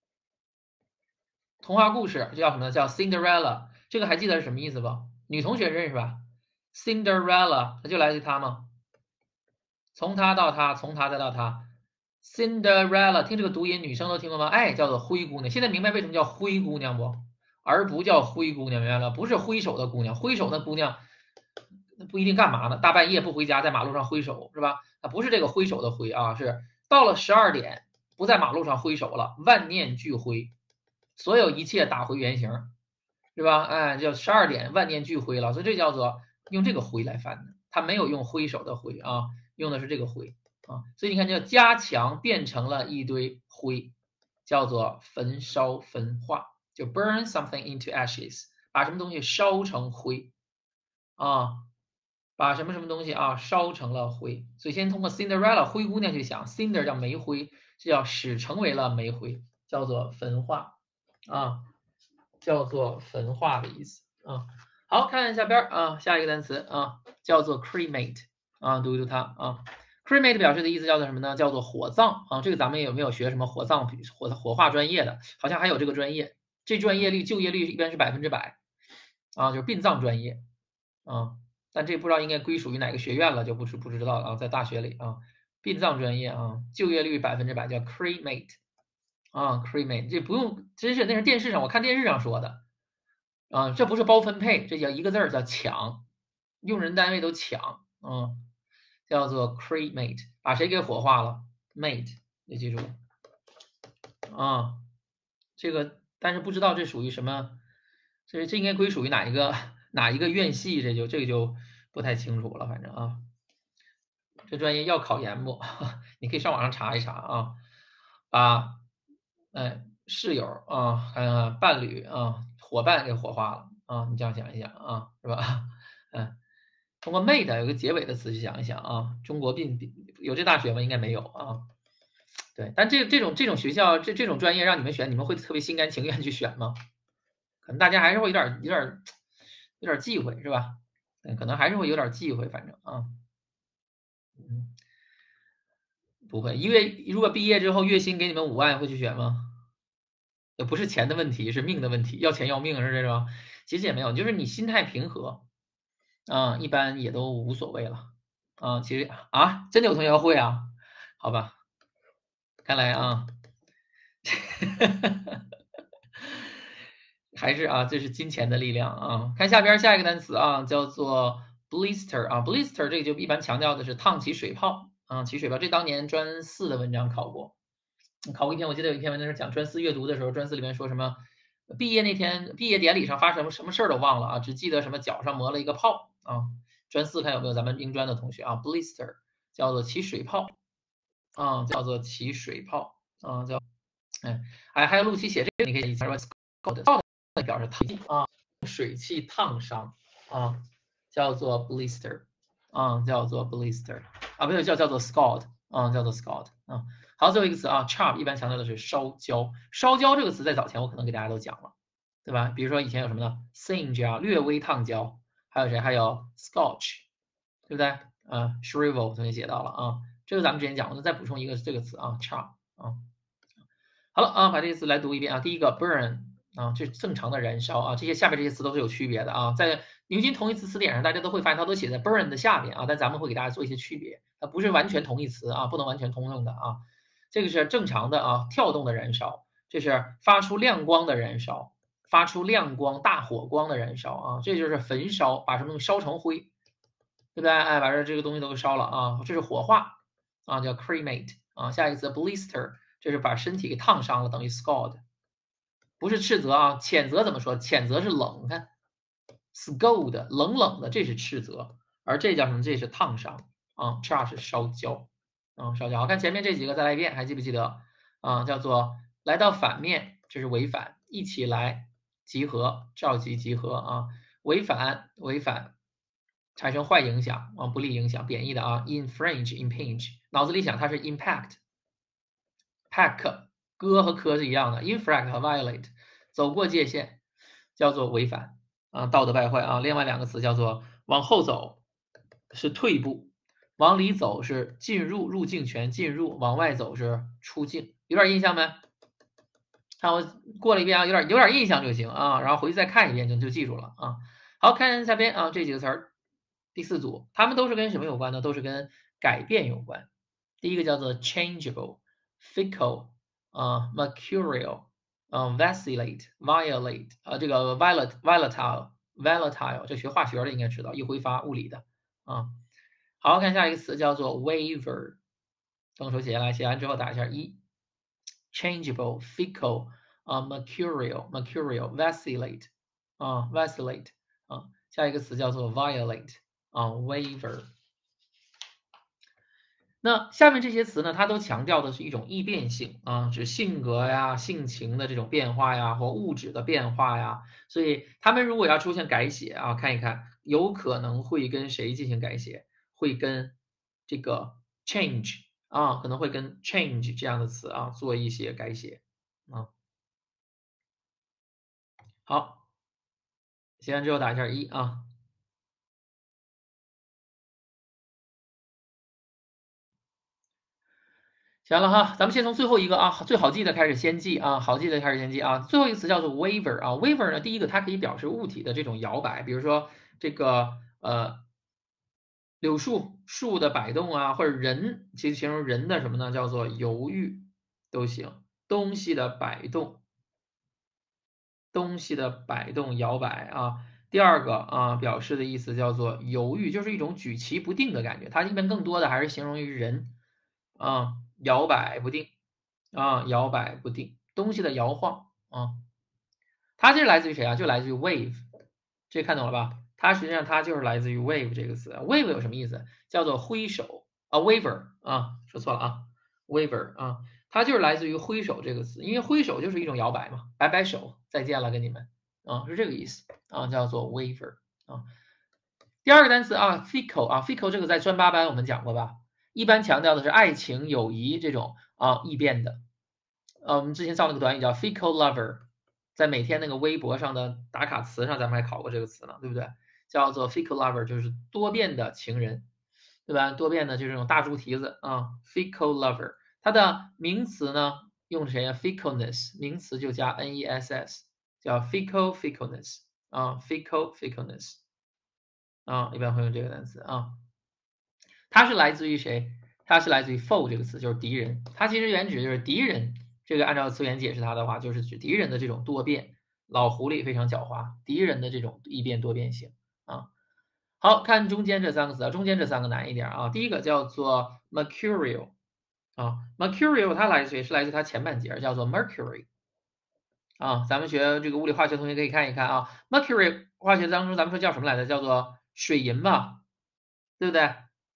童话故事，叫什么呢？叫 Cinderella。这个还记得是什么意思不？女同学认识吧 ？Cinderella，它就来自于它吗？从它到它，从它再到它。Cinderella，听这个读音，女生都听过吗？哎，叫做灰姑娘。现在明白为什么叫灰姑娘不？而不叫灰姑娘，明白了？不是挥手的姑娘，挥手的姑娘不一定干嘛呢？大半夜不回家，在马路上挥手是吧？它不是这个挥手的挥啊，是到了十二点不在马路上挥手了，万念俱灰，所有一切打回原形，是吧？哎，叫十二点万念俱灰了，所以这叫做用这个灰来翻的，它没有用挥手的挥啊，用的是这个灰啊，所以你看叫加强变成了一堆灰，叫做焚烧焚化，就 burn something into ashes，把什么东西烧成灰啊，把什么什么东西啊烧成了灰，所以先通过 Cinderella 灰姑娘去想 ，Cinder 叫煤灰，是叫使成为了煤灰，叫做焚化啊。叫做焚化的意思啊。好，看下边啊，下一个单词啊，叫做 cremate 啊，读一读它啊。cremate 表示的意思叫做什么呢？叫做火葬啊。这个咱们有没有学什么火葬火火化专业的？好像还有这个专业，这专业率就业率一般是百分之百啊，就是殡葬专业啊。但这不知道应该归属于哪个学院了，就不知不知道了啊，在大学里啊，殡葬专业啊，就业率百分之百，叫 cremate。啊，cremate 这不用，真是那是电视上我看电视上说的啊，这不是包分配，这叫一个字儿叫抢，用人单位都抢，嗯，叫做 cremate，把谁给火化了？mate，你记住啊，这个但是不知道这属于什么，这这应该归属于哪一个哪一个院系，这就这个就不太清楚了，反正啊，这专业要考研不？你可以上网上查一查啊，啊。哎，室友啊，还有伴侣啊，伙伴给火化了啊，你这样想一想啊，是吧？嗯，通过 mate 有个结尾的词去想一想啊，中国殡有这大学吗？应该没有啊。 对，但这这种这种学校这这种专业让你们选，你们会特别心甘情愿去选吗？可能大家还是会有点有点有点忌讳是吧？嗯，可能还是会有点忌讳，反正啊，嗯，不会，一月如果毕业之后月薪给你们五万，会去选吗？也不是钱的问题，是命的问题，要钱要命是这种。其实也没有，就是你心态平和啊，一般也都无所谓了啊。其实啊，真的有同学会啊？好吧，看来啊，还是啊，这是金钱的力量啊。看下边下一个单词啊，叫做 blister 啊，blister 这个就一般强调的是烫起水泡啊，起水泡。这当年专四的文章考过，考过一篇，我记得有一篇文章是讲专四阅读的时候，专四里面说什么，毕业那天毕业典礼上发生什么什么事儿都忘了啊，只记得什么脚上磨了一个泡啊。专四看有没有咱们英专的同学啊，blister 叫做起水泡啊，叫做起水泡啊，叫哎，还还有陆琪写这个，你可以他说 scald 表示烫啊，水汽烫伤啊，叫做 blister 啊，叫做 blister 啊，不对，叫叫做 scald 啊，叫做 scald 啊。好，最后一个词啊 ，chop 一般强调的是烧焦。烧焦这个词在早前我可能给大家都讲了，对吧？比如说以前有什么呢 ？singe 啊，略微烫焦，还有谁？还有 scorch，对不对？啊 shrivel 同学写到了啊，这个咱们之前讲过，那再补充一个这个词啊 ，chop 啊。好了啊，把这些词来读一遍啊。第一个 burn 啊，这是正常的燃烧啊。这些下面这些词都是有区别的啊，在牛津同义词词典上，大家都会发现它都写在 burn 的下面啊，但咱们会给大家做一些区别，它不是完全同义词啊，不能完全通用的啊。这个是正常的啊，跳动的燃烧，这是发出亮光的燃烧，发出亮光大火光的燃烧啊，这就是焚烧，把什么东西烧成灰，对不对？哎，把这这个东西都给烧了啊，这是火化啊，叫 cremate 啊。下一个词 blister，这是把身体给烫伤了，等于 scald，不是斥责啊，谴责怎么说？谴责是冷，看 scald 冷冷的，这是斥责，而这叫什么？这是烫伤啊 char 是烧焦。嗯，烧焦。看前面这几个再来一遍，还记不记得？啊，叫做来到反面，这是违反，一起来集合，召集集合啊，违反违反，产生坏影响啊，不利影响，贬义的啊，infringe impinge，脑子里想它是 impact，pack 歌和科是一样的，infract 和 violate 走过界限，叫做违反啊，道德败坏啊。另外两个词叫做往后走，是退步。往里走是进入，入境权进入；往外走是出境，有点印象没？看我过了一遍啊，有点有点印象就行啊，然后回去再看一遍就就记住了啊。好，看下边啊这几个词儿，第四组，它们都是跟什么有关呢？都是跟改变有关。第一个叫做 changeable、fickle 啊、mercurial 啊、vacillate、violate 啊，这个 violet、volatile、volatile，这学化学的应该知道，一挥发物理的啊。好，看下一个词叫做 waver， 动手写下来，写完之后打一下一 changeable fickle 啊 mercurial mercurial vacillate 啊 vacillate 啊，下一个词叫做 violate 啊 waver。那下面这些词呢，它都强调的是一种易变性啊，指性格呀、性情的这种变化呀，或物质的变化呀，所以它们如果要出现改写啊，看一看，有可能会跟谁进行改写？会跟这个 change 啊，可能会跟 change 这样的词啊做一些改写啊。好，写完之后打一下一啊。行了哈，咱们先从最后一个啊，最好记的开始先记啊，好记的开始先记啊。最后一个词叫做 waver 啊，waver 呢，第一个它可以表示物体的这种摇摆，比如说这个呃柳树树的摆动啊，或者人，其实形容人的什么呢？叫做犹豫都行，东西的摆动，东西的摆动摇摆啊。第二个啊，表示的意思叫做犹豫，就是一种举棋不定的感觉，它一般更多的还是形容于人啊，摇摆不定。啊，摇摆不定，东西的摇晃啊，它这是来自于谁啊？就来自于 wave，这看懂了吧？它实际上它就是来自于 wave 这个词。wave 有什么意思？叫做挥手啊，waver 啊，说错了啊，waver 啊，它就是来自于挥手这个词，因为挥手就是一种摇摆嘛，摆摆手，再见了，跟你们啊，是这个意思啊，叫做 waver 啊。第二个单词啊，fickle 啊，fickle 这个在专八班我们讲过吧？ 一般强调的是爱情、友谊这种啊易变的。呃，我们之前造那个短语叫 fickle lover， 在每天那个微博上的打卡词上，咱们还考过这个词呢，对不对？叫做 fickle lover， 就是多变的情人，对吧？多变的就是这种大猪蹄子啊 ，fickle lover。它的名词呢，用谁呀 ？fickleness， 名词就加 n e s s， 叫 fickle fickleness 啊 ，fickle fickleness 啊，一般会用这个单词啊。它是来自于谁？它是来自于 foe 这个词，就是敌人。它其实原指就是敌人。这个按照词源解释它的话，就是指敌人的这种多变。老狐狸非常狡猾，敌人的这种易变多变性啊。好看中间这三个词，中间这三个难一点啊。第一个叫做 mercurial 啊 ，mercurial 它来自于是来自它前半截叫做 mercury 啊。咱们学这个物理化学同学可以看一看啊，mercury 化学当中咱们说叫什么来着？叫做水银吧，对不对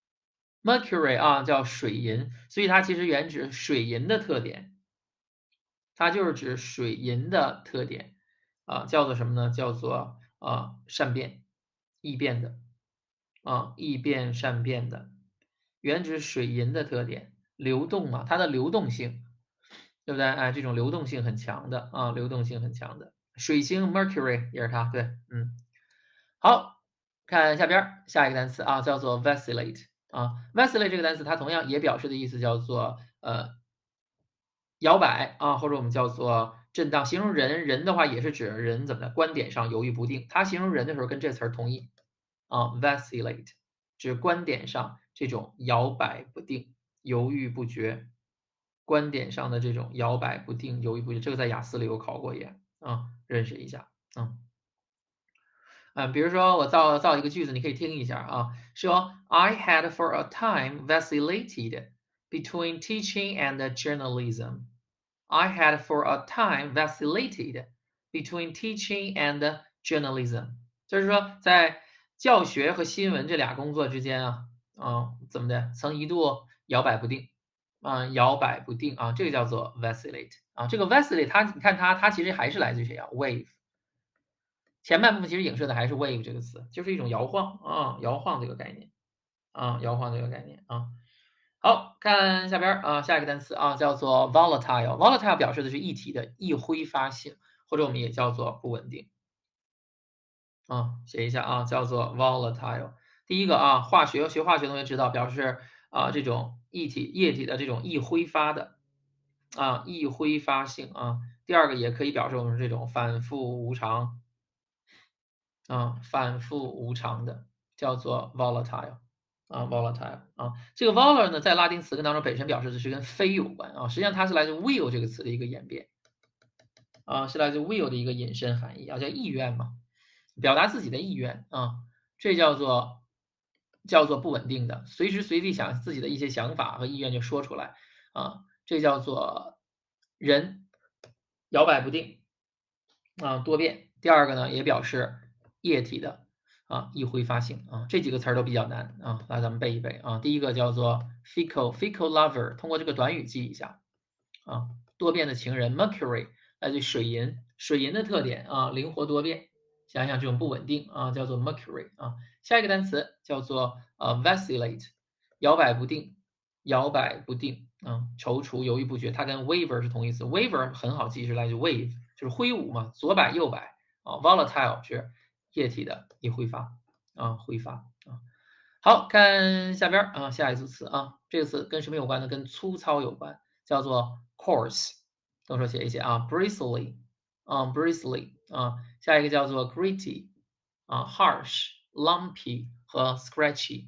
？Mercury 啊，叫水银，所以它其实原指水银的特点，它就是指水银的特点啊，叫做什么呢？叫做啊善变、易变的啊，易变善变的，原指水银的特点，流动嘛，它的流动性，对不对？哎，这种流动性很强的啊，流动性很强的，水星 Mercury 也是它，对，嗯，好看下边下一个单词啊，叫做 vacillate。啊，vacillate 这个单词它同样也表示的意思叫做呃摇摆啊，或者我们叫做震荡。形容人，人的话也是指人怎么的观点上犹豫不定。它形容人的时候跟这词儿同义啊，vacillate 指观点上这种摇摆不定、犹豫不决。观点上的这种摇摆不定、犹豫不决，这个在雅思里有考过也啊，认识一下啊。嗯，比如说我造造一个句子，你可以听一下啊，说 I had for a time vacillated between teaching and journalism. I had for a time vacillated between teaching and journalism. 就是说在教学和新闻这俩工作之间啊，啊怎么的，曾一度摇摆不定啊，摇摆不定啊，这个叫做 vacillate 啊，这个 vacillate 它你看它它其实还是来自于谁啊？wave。前半部分其实影射的还是 wave 这个词，就是一种摇晃啊，摇晃这个概念啊，摇晃这个概念啊。好看下边啊，下一个单词啊叫做 volatile。volatile 表示的是液体的易挥发性，或者我们也叫做不稳定啊，写一下啊，叫做 volatile。第一个啊，化学学化学同学知道，表示啊这种液体液体的这种易挥发的啊易挥发性啊。第二个也可以表示我们这种反复无常。啊，反复无常的叫做 volatile 啊 volatile 啊，这个 vol 呢在拉丁词根当中本身表示的是跟飞有关啊，实际上它是来自 will 这个词的一个演变啊，是来自 will 的一个引申含义啊，叫意愿嘛，表达自己的意愿啊，这叫做叫做不稳定的，随时随地想自己的一些想法和意愿就说出来啊，这叫做人摇摆不定啊多变。第二个呢也表示液体的啊易挥发性啊，这几个词儿都比较难啊，来咱们背一背啊。第一个叫做 fickle fickle lover， 通过这个短语记一下啊，多变的情人 Mercury 来自水银，水银的特点啊灵活多变，想想这种不稳定啊叫做 Mercury 啊。下一个单词叫做呃 vacillate， 摇摆不定，摇摆不定啊，踌躇犹豫不决，它跟 waver 是同义词 ，waver 很好记，是来自 wave， 就是挥舞嘛，左摆右摆啊 ，volatile 是液体的易挥发啊，挥发啊。好看下边啊，下一组词啊，这个词跟什么有关呢？跟粗糙有关，叫做 coarse， 动手写一写啊，bristly 啊，bristly 啊，下一个叫做 gritty 啊，harsh、lumpy 和 scratchy，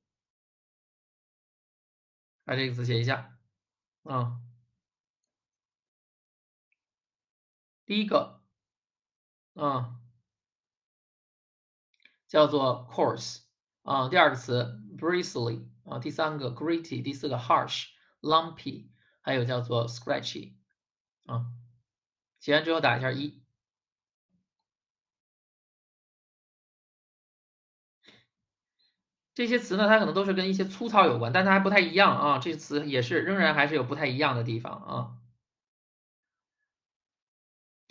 把这个词写一下啊。第一个啊叫做 coarse 啊，第二个词 bristly 啊，第三个 gritty， 第四个 harsh、lumpy， 还有叫做 scratchy 啊。写完之后打一下一。这些词呢，它可能都是跟一些粗糙有关，但它还不太一样啊。这些词也是仍然还是有不太一样的地方啊。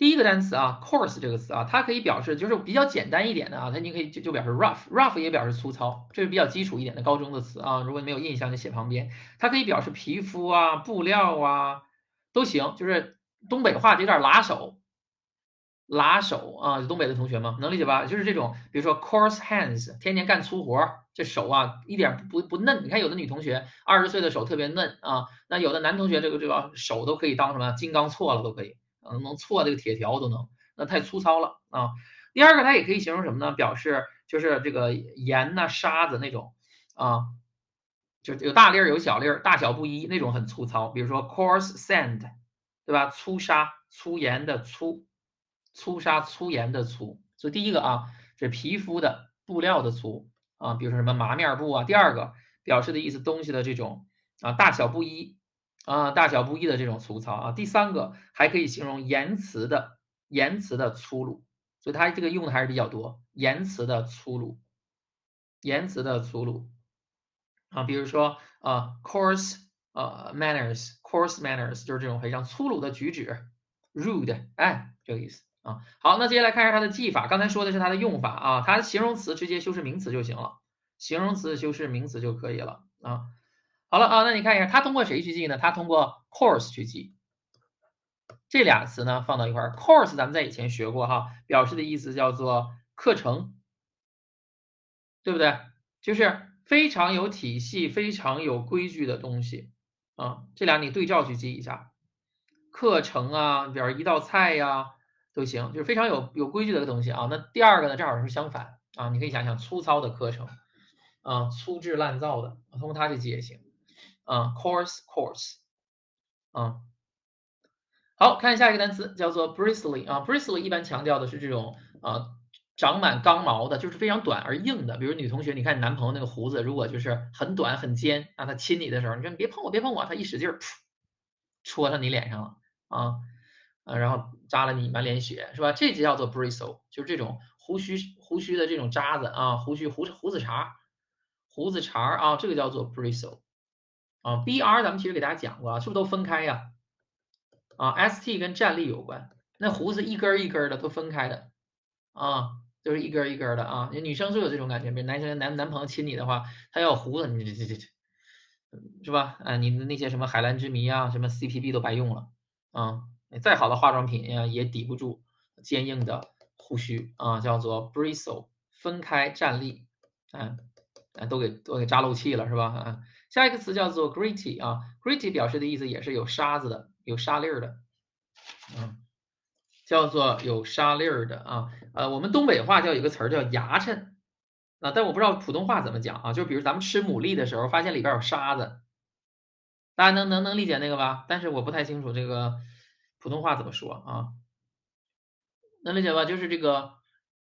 第一个单词啊 coarse 这个词啊，它可以表示就是比较简单一点的啊，它你可以就就表示 rough，rough 也表示粗糙，这是比较基础一点的高中的词啊，如果你没有印象就写旁边。它可以表示皮肤啊、布料啊都行，就是东北话有点拉手，拉手啊，东北的同学吗？能理解吧？就是这种，比如说 coarse hands，天天干粗活，这手啊一点不不嫩。你看有的女同学二十岁的手特别嫩啊，那有的男同学这个这个手都可以当什么金刚锉了都可以，嗯，能锉这个铁条都能，那太粗糙了啊。第二个它也可以形容什么呢？表示就是这个盐呐、沙子那种啊，就有大粒儿有小粒儿，大小不一那种很粗糙。比如说 coarse sand，对吧？粗沙、粗盐的粗。粗沙粗盐的粗，所以第一个啊是皮肤的布料的粗啊，比如说什么麻面布啊。第二个表示的意思东西的这种啊大小不一啊大小不一的这种粗糙啊。第三个还可以形容言辞的言辞的粗鲁，所以它这个用的还是比较多，言辞的粗鲁，言辞的粗鲁啊，比如说啊 coarse 呃 manners coarse manners 就是这种非常粗鲁的举止 rude 哎这个意思。啊，好，那接下来看一下它的记法。刚才说的是它的用法啊，它形容词直接修饰名词就行了，形容词修饰名词就可以了啊。好了啊，那你看一下，它通过谁去记呢？它通过 course 去记。这俩词呢放到一块儿 ，course 咱们在以前学过哈，表示的意思叫做课程，对不对？就是非常有体系、非常有规矩的东西啊。这俩你对照去记一下，课程啊，比如一道菜呀、啊。都行，就是非常有有规矩的东西啊。那第二个呢，正好是相反啊，你可以想想粗糙的课程啊，粗制滥造的，通过它去记也行啊。course course 啊，好看下一个单词叫做 bristly 啊 ，bristly 一般强调的是这种啊长满刚毛的，就是非常短而硬的。比如女同学，你看你男朋友那个胡子，如果就是很短很尖，让他亲你的时候，你说你别碰我，别碰我，他一使劲儿，戳上你脸上了啊。啊，然后扎了你满脸血，是吧？这就叫做 bristle，就是这种胡须胡须的这种渣子啊，胡须胡胡子茬，胡子茬啊，这个叫做 bristle 啊。B R 咱们其实给大家讲过啊，是不是都分开呀？啊，S T 跟站立有关，那胡子一根一根的都分开的啊，就是一根一根的啊。女生是有这种感觉，比如男生男男朋友亲你的话，他要胡子，你这这这这，是吧？啊，你的那些什么海蓝之谜啊，什么 C P B 都白用了啊。再好的化妆品呀，也抵不住坚硬的胡须啊，叫做 bristle，分开站立，啊，都给都给扎漏气了是吧？啊，下一个词叫做 gritty 啊 ，gritty 表示的意思也是有沙子的，有沙粒儿的，嗯，叫做有沙粒儿的啊。呃，我们东北话叫有个词儿叫牙碜啊，但我不知道普通话怎么讲啊，就比如咱们吃牡蛎的时候，发现里边有沙子，大家能能能理解那个吧？但是我不太清楚这个普通话怎么说啊，能理解吧？就是这个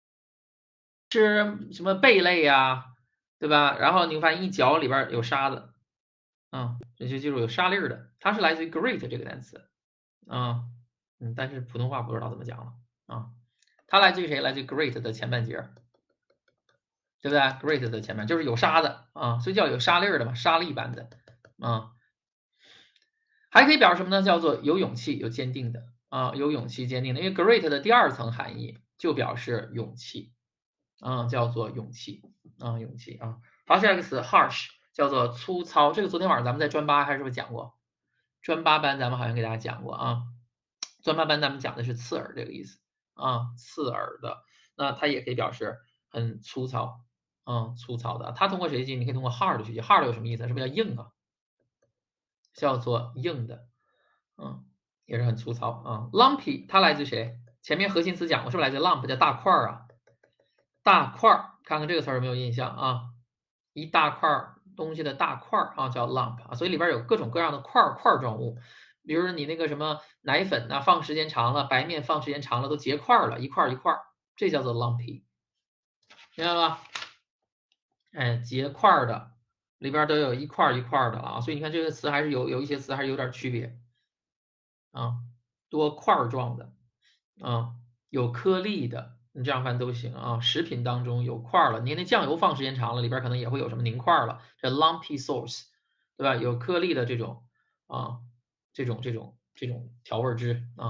吃什么贝类呀，对吧？然后你会发现一嚼里边有沙子，啊，这就记住有沙粒儿的，它是来自于 grate 这个单词，啊，嗯，但是普通话不知道怎么讲了啊，它来自于谁？来自于 grate 的前半截，对不对？grate 的前面就是有沙子啊，所以叫有沙粒儿的嘛，沙粒般的啊。还可以表示什么呢？叫做有勇气、有坚定的啊，有勇气、坚定的。因为 great 的第二层含义就表示勇气啊，叫做勇气啊，勇气啊。好，下一个词 harsh 叫做粗糙，这个昨天晚上咱们在专八还是不是讲过？专八班咱们好像给大家讲过啊，专八班咱们讲的是刺耳这个意思啊，刺耳的，那它也可以表示很粗糙啊，粗糙的。它通过谁记？你可以通过 hard 去记 ，hard 有什么意思？是不是叫硬啊？叫做硬的。嗯，也是很粗糙啊。lumpy 它来自谁？前面核心词讲过，是不是来自 lump 叫大块儿啊？大块儿，看看这个词儿有没有印象啊？一大块东西的大块儿啊，叫 lump 啊。所以里边有各种各样的块儿块状物，比如说你那个什么奶粉呐、啊，放时间长了，白面放时间长了都结块了，一块一块，这叫做 lumpy， 明白吧？哎，结块的里边都有一块一块的啊，所以你看这个词还是有有一些词还是有点区别。啊，多块状的啊，有颗粒的，你这样翻都行啊。食品当中有块了，你那酱油放时间长了，里边可能也会有什么凝块了，这 lumpy sauce， 对吧？有颗粒的这种啊，这种这种这种调味汁啊。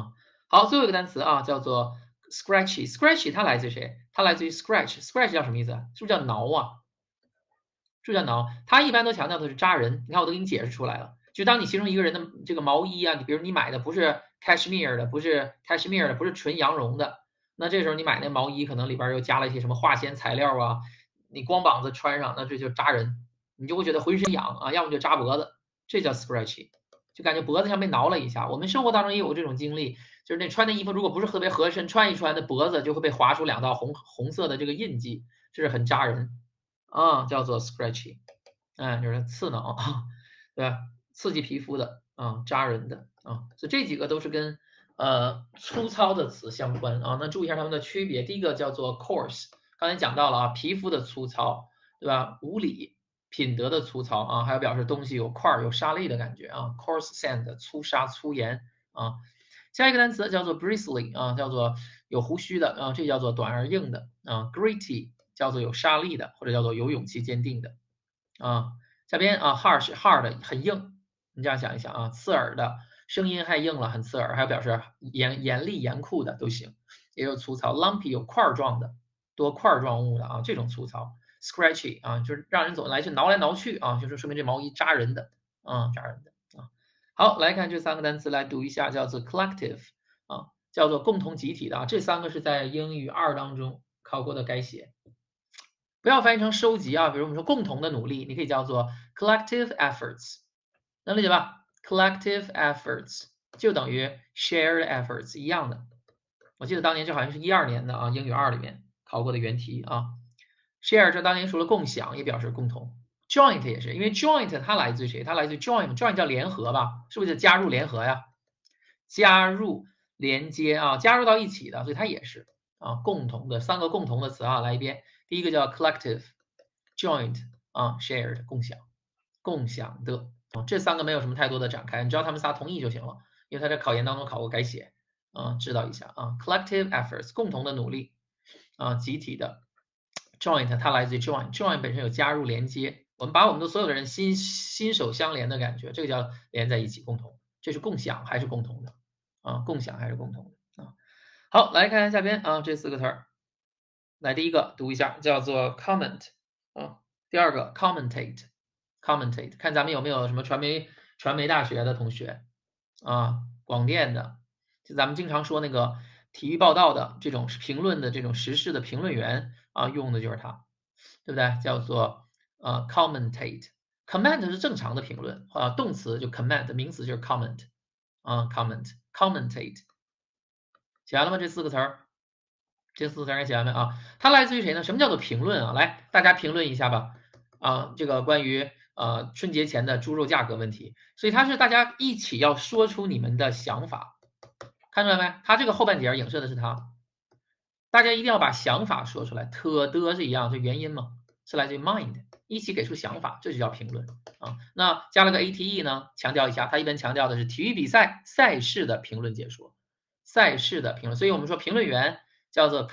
好，最后一个单词啊，叫做 scratchy。scratchy 它来自于谁？它来自于 scratch。scratch 叫什么意思？是不是叫挠啊？是不是叫挠？它一般都强调的是扎人。你看我都给你解释出来了。就当你形容一个人的这个毛衣啊，你比如你买的不是 cashmere 的，不是 cashmere 的，不是纯羊绒的，那这时候你买那毛衣可能里边又加了一些什么化纤材料啊，你光膀子穿上，那这就扎人，你就会觉得浑身痒啊，要么就扎脖子，这叫 scratchy， 就感觉脖子像被挠了一下。我们生活当中也有这种经历，就是那穿的衣服如果不是特别合身，穿一穿的脖子就会被划出两道红红色的这个印记，这是很扎人啊，叫做 scratchy。哎，就是刺挠啊，对吧？刺激皮肤的啊，扎人的啊，所以这几个都是跟呃粗糙的词相关啊。那注意一下它们的区别，第一个叫做 coarse，刚才讲到了啊，皮肤的粗糙，对吧？无理，品德的粗糙啊，还有表示东西有块儿有沙粒的感觉啊，coarse sand 粗沙粗盐啊。下一个单词叫做 bristly 啊，叫做有胡须的啊，这叫做短而硬的啊，gritty 叫做有沙粒的，或者叫做有勇气坚定的。啊，下边啊 harsh hard 很硬，你这样想一想啊，刺耳的声音还硬了，很刺耳，还有表示严严厉严酷的都行，也有粗糙 lumpy 有块状的，多块状物的啊，这种粗糙 scratchy 啊，就是让人总来去挠来挠去啊，就是说明这毛衣扎人的啊，扎人的啊。好，来看这三个单词来读一下，叫做 collective 啊，叫做共同集体的啊，这三个是在英语二当中考过的改写。不要翻译成收集啊，比如我们说共同的努力，你可以叫做 collective efforts， 能理解吧 ？collective efforts 就等于 shared efforts 一样的。我记得当年这好像是一二年的啊，英语二里面考过的原题啊。share 这当年除了共享，也表示共同。joint 也是，因为 joint 它来自于谁？它来自于 join，join 叫联合吧？是不是就加入联合呀？加入连接啊，加入到一起的，所以它也是啊，共同的三个共同的词啊，来一遍。第一个叫 collective、joint 啊 shared 共享、共享的啊，这三个没有什么太多的展开，你知道他们仨同义就行了，因为他在考研当中考过改写啊，知道一下啊 collective efforts 共同的努力啊，集体的 joint 它来自于 join，join 本身有加入连接，我们把我们的所有的人心心手相连的感觉，这个叫连在一起共同，这是共享还是共同的啊？共享还是共同的啊？好，来看下边啊，这四个词儿。来，第一个读一下，叫做 comment 啊，第二个 commentate，commentate，看咱们有没有什么传媒传媒大学的同学啊，广电的，就咱们经常说那个体育报道的这种评论的这种时事的评论员啊，用的就是它，对不对？叫做呃 commentate，comment 是正常的评论啊，动词就 comment，名词就是 comment 啊 comment，commentate，写完了吗？这四个词儿？这四个词儿写完没啊？它来自于谁呢？什么叫做评论啊？来，大家评论一下吧。啊，这个关于呃春节前的猪肉价格问题，所以它是大家一起要说出你们的想法，看出来没？它这个后半截影射的是它，大家一定要把想法说出来，特的是一样，是原因嘛，是来自于 mind， 一起给出想法，这就叫评论啊。那加了个 ate 呢，强调一下，它一般强调的是体育比赛赛事的评论解说，赛事的评论，所以我们说评论员。叫做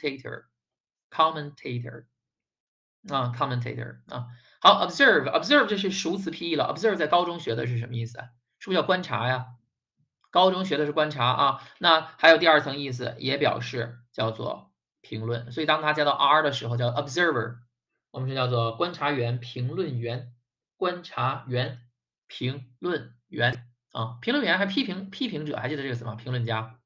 commentator，commentator 啊 commentator 啊，好 observe observe 这是熟词批了 ，observe 在高中学的是什么意思啊？是不是叫观察呀？高中学的是观察啊，那还有第二层意思也表示叫做评论，所以当它加到 r 的时候叫 observer， 我们是叫做观察员、评论员、观察员、评论员啊，评论员还批评批评者，还记得这个词吗？评论家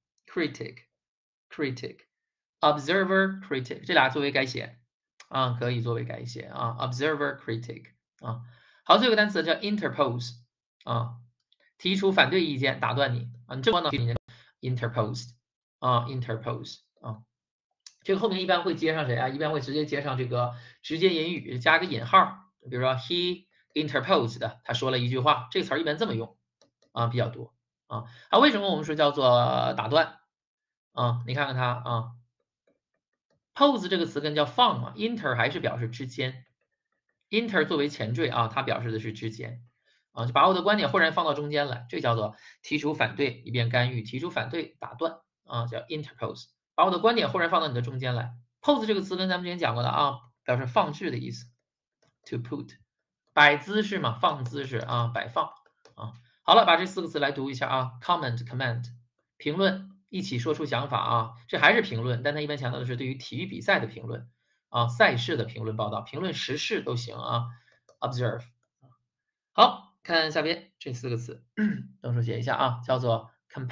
critic，critic。Observer critic 这俩作为改写啊，可以作为改写啊。Observer critic 啊，好，最后一个单词叫 interpose 啊，提出反对意见，打断你啊，你这个呢 interposed 啊 interpose 啊，这个后面一般会接上谁啊？一般会直接接上这个直接引语，加个引号，比如说 he interposed，他说了一句话，这个词儿一般这么用啊，比较多啊。啊，为什么我们说叫做打断啊？你看看它啊。pose 这个词根叫放嘛 ，inter 还是表示之间 ，inter 作为前缀啊，它表示的是之间啊，就把我的观点忽然放到中间来，这叫做提出反对，以便干预，提出反对，打断啊，叫 interpose，把我的观点忽然放到你的中间来。pose 这个词跟咱们之前讲过的啊，表示放置的意思 ，to put， 摆姿势嘛，放姿势啊，摆放啊。好了，把这四个词来读一下啊 ，comment、command，评论一起说出想法啊，这还是评论，但他一般强调的是对于体育比赛的评论啊，赛事的评论报道，评论时事都行啊。observe。好，看下边这四个词，动手写一下啊，叫做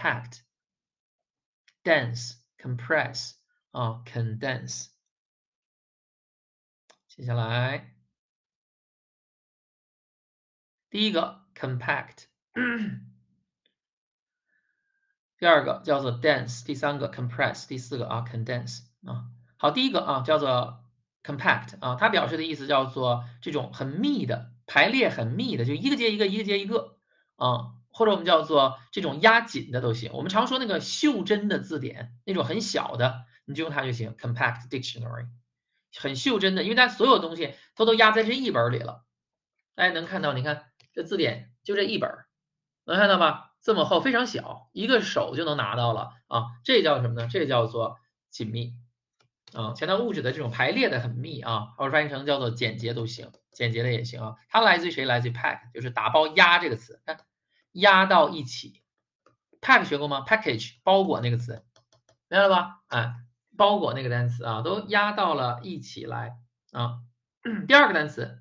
compact、dense、compress 啊，condense。接下来第一个 compact，第二个叫做 dense，第三个 compress，第四个啊 condense 啊。好，第一个啊叫做 compact 啊，它表示的意思叫做这种很密的排列很密的，就一个接一个，一个接一个啊，或者我们叫做这种压紧的都行。我们常说那个袖珍的字典那种很小的，你就用它就行 compact dictionary， 很袖珍的，因为它所有东西它都压在这一本里了。大家能看到，你看这字典就这一本，能看到吧？这么厚，非常小，一个手就能拿到了啊！这叫什么呢？这叫做紧密啊，强调物质的这种排列的很密啊，或者翻译成叫做简洁都行，简洁的也行啊。它来自于谁？来自于 pack， 就是打包压这个词，看压到一起。pack 学过吗 ？package 包裹那个词，明白了吧？哎，包裹那个单词啊，都压到了一起来啊。第二个单词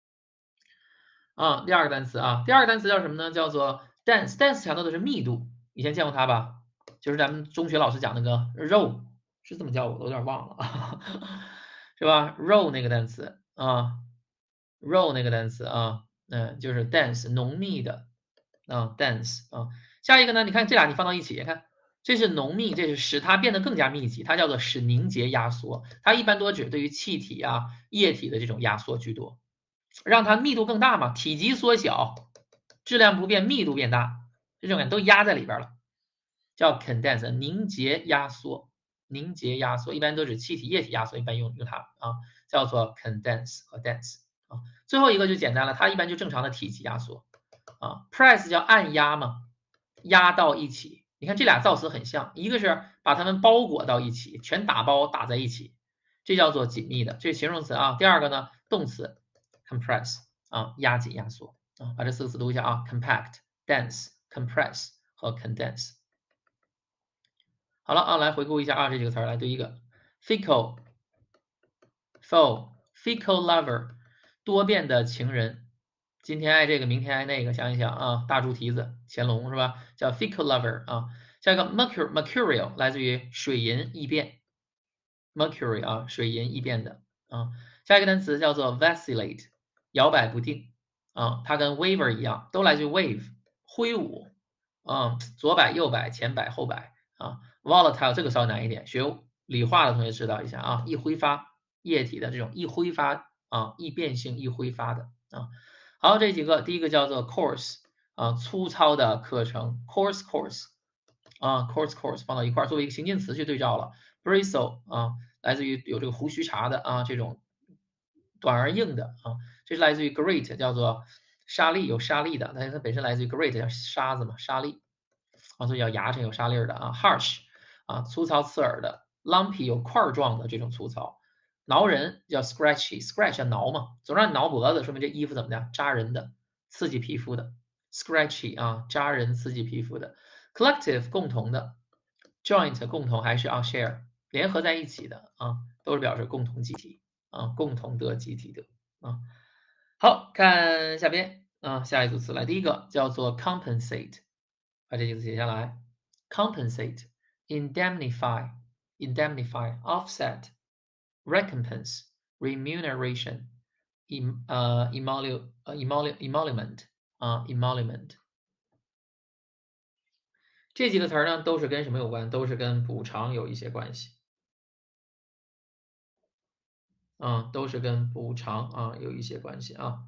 啊，第二个单词啊，第二个单词叫什么呢？叫做 dense，dense 强调的是密度，以前见过它吧？就是咱们中学老师讲那个肉，是这么叫我，我有点忘了，是吧？肉那个单词啊，肉那个单词啊，嗯，就是 dense 浓密的啊 dense 啊。下一个呢，你看这俩你放到一起，看这是浓密，这是使它变得更加密集，它叫做使凝结压缩，它一般多指对于气体啊、液体的这种压缩居多。让它密度更大嘛，体积缩小，质量不变，密度变大，这种感都压在里边了，叫 condense， 凝结压缩，凝结压缩一般都指气体、液体压缩，一般用用它啊，叫做 condense 和 dense 啊。最后一个就简单了，它一般就正常的体积压缩啊 ，press 叫按压嘛，压到一起。你看这俩造词很像，一个是把它们包裹到一起，全打包打在一起，这叫做紧密的，这是形容词啊。第二个呢，动词。compress 啊，压紧压缩啊，把这四个词读一下啊 ，compact、dense、compress 和 condense。好了啊，来回顾一下啊，这几个词儿，来第一个 fickle、foe、fickle lover， 多变的情人，今天爱这个，明天爱那个，想一想啊，大猪蹄子，乾隆是吧？叫 fickle lover 啊。下一个 mercurial 来自于水银易变 ，mercury 啊，水银易变的啊。下一个单词叫做 vacillate。摇摆不定啊，它跟 waver 一样，都来自于 wave， 挥舞啊，左摆右摆前摆后摆啊。volatile 这个稍微难一点，学理化的同学知道一下啊，易挥发液体的这种易挥发啊，易变性易挥发的啊。好，这几个第一个叫做 course 啊，粗糙的课程 course course 啊 course course 放到一块作为一个形近词去对照了 bristle 啊，来自于有这个胡须茬的啊这种短而硬的啊。这是来自于 great， 叫做沙粒，有沙粒的，它它本身来自于 great， 叫沙子嘛，沙粒啊，所以叫牙碜有沙粒的啊。harsh 啊，粗糙刺耳的 ，lumpy 有块状的这种粗糙，挠人叫 scratchy，scratch 叫挠嘛，总让你挠脖子，说明这衣服怎么的，扎人的，刺激皮肤的 ，scratchy 啊，扎人刺激皮肤的 ，collective 共同的 ，joint 共同还是啊 share 联合在一起的啊，都是表示共同集体啊，共同得集体的啊。好，看下边啊，下一组词来，第一个叫做 compensate， 把这几个词写下来 ，compensate、indemnify、indemnify、offset、recompense、remuneration、em 呃 emolu 呃 emolu emolument 啊 emolument， 这几个词儿呢都是跟什么有关？都是跟补偿有一些关系啊，都是跟补偿啊有一些关系啊。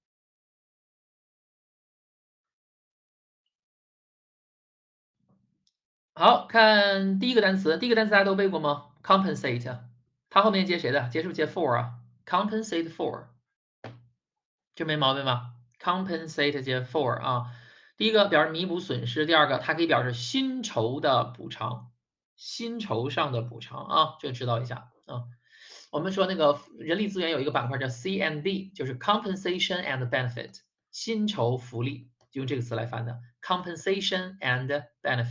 好，看第一个单词，第一个单词大家都背过吗 ？compensate， 它后面接谁的？接是不是接 for 啊 ？compensate for， 这没毛病吧 ？compensate 接 for 啊。第一个表示弥补损失，第二个它可以表示薪酬的补偿，薪酬上的补偿啊，这个知道一下啊。我们说那个人力资源有一个板块叫 C and B， 就是 compensation and benefit， 薪酬福利，就用这个词来翻的 compensation and benefit。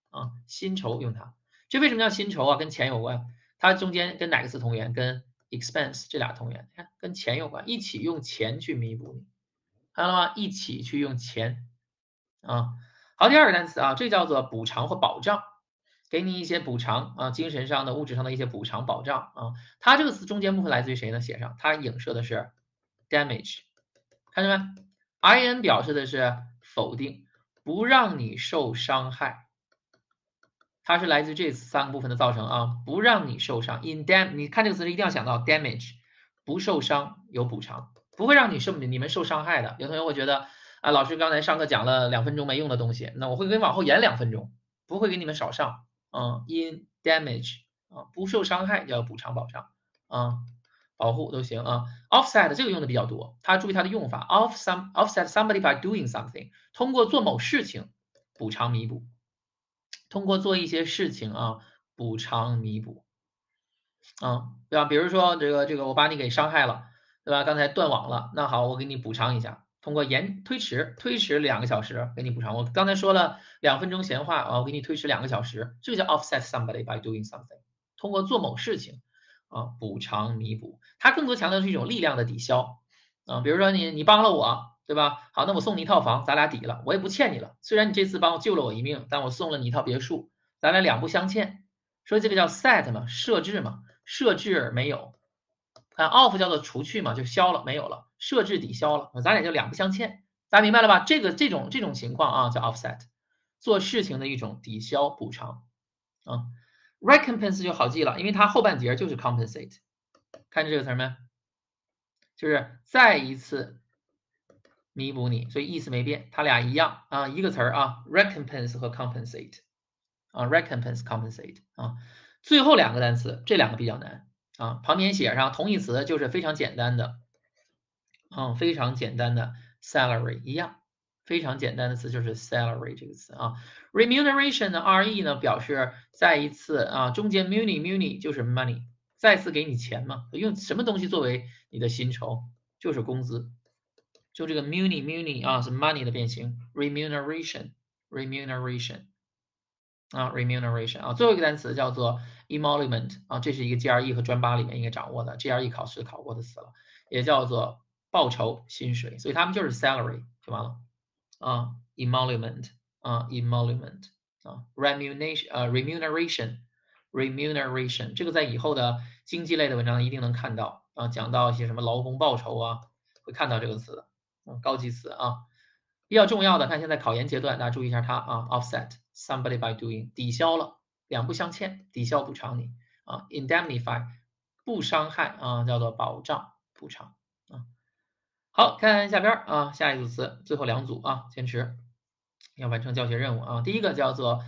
啊，薪酬用它。这为什么叫薪酬啊？跟钱有关，它中间跟哪个词同源？跟 expense 这俩同源，看跟钱有关，一起用钱去弥补你，看到了吗？一起去用钱啊。好，第二个单词啊，这叫做补偿或保障。给你一些补偿啊，精神上的、物质上的一些补偿保障啊。它这个词中间部分来自于谁呢？写上，它影射的是 damage， 看见没 ？I N 表示的是否定，不让你受伤害，它是来自于这三个部分的造成啊，不让你受伤。in dam， 你看这个词一定要想到 damage， 不受伤有补偿，不会让你受你们受伤害的。有同学会觉得啊，老师刚才上课讲了两分钟没用的东西，那我会给你往后延两分钟，不会给你们少上。啊 ，in damage 啊，不受伤害叫补偿保障啊，保护都行啊。offset 这个用的比较多，它注意它的用法 ，off some offset somebody by doing something， 通过做某事情补偿弥补，通过做一些事情啊补偿弥补啊，对吧？比如说这个这个我把你给伤害了，对吧？刚才断网了，那好，我给你补偿一下。通过延推迟推迟两个小时给你补偿，我刚才说了两分钟闲话啊，我给你推迟两个小时，这个叫 offset somebody by doing something， 通过做某事情啊补偿弥补，它更多强调是一种力量的抵消啊，比如说你你帮了我，对吧？好，那我送你一套房，咱俩抵了，我也不欠你了，虽然你这次帮我救了我一命，但我送了你一套别墅，咱俩两不相欠，所以这个叫 set 嘛，设置嘛，设置没有。看 off 叫做除去嘛，就消了，没有了，设置抵消了，咱俩就两不相欠，大家明白了吧？这个这种这种情况啊，叫 offset， 做事情的一种抵消补偿啊。recompense 就好记了，因为它后半截就是 compensate， 看见这个词没？就是再一次弥补你，所以意思没变，它俩一样啊，一个词儿啊 ，recompense 和 compensate 啊 ，recompense compensate 啊，最后两个单词，这两个比较难。啊，旁边写上同义词就是非常简单的，嗯，非常简单的 salary 一样，非常简单的词就是 salary 这个词啊。remuneration 的 re 呢表示再一次啊，中间 muni muni 就是 money， 再次给你钱嘛，用什么东西作为你的薪酬？就是工资，就这个 muni muni 啊是 money 的变形 remuneration remuneration 啊 remuneration 啊，最后一个单词叫做 emolument 啊，这是一个 G R E 和专八里面应该掌握的 G R E 考试考过的词了，也叫做报酬薪水，所以他们就是 salary 就完了啊 emolument 啊 emolument 啊 remuneration 呃 remuneration remuneration 这个在以后的经济类的文章一定能看到啊，讲到一些什么劳工报酬啊，会看到这个词嗯，高级词啊。比较重要的，看现在考研阶段，大家注意一下它啊 ，offset somebody by doing 抵消了，两不相欠，抵消补偿你啊 ，indemnify 不伤害啊，叫做保障补偿啊。好，看下边啊，下一组词，最后两组啊，坚持要完成教学任务啊。第一个叫做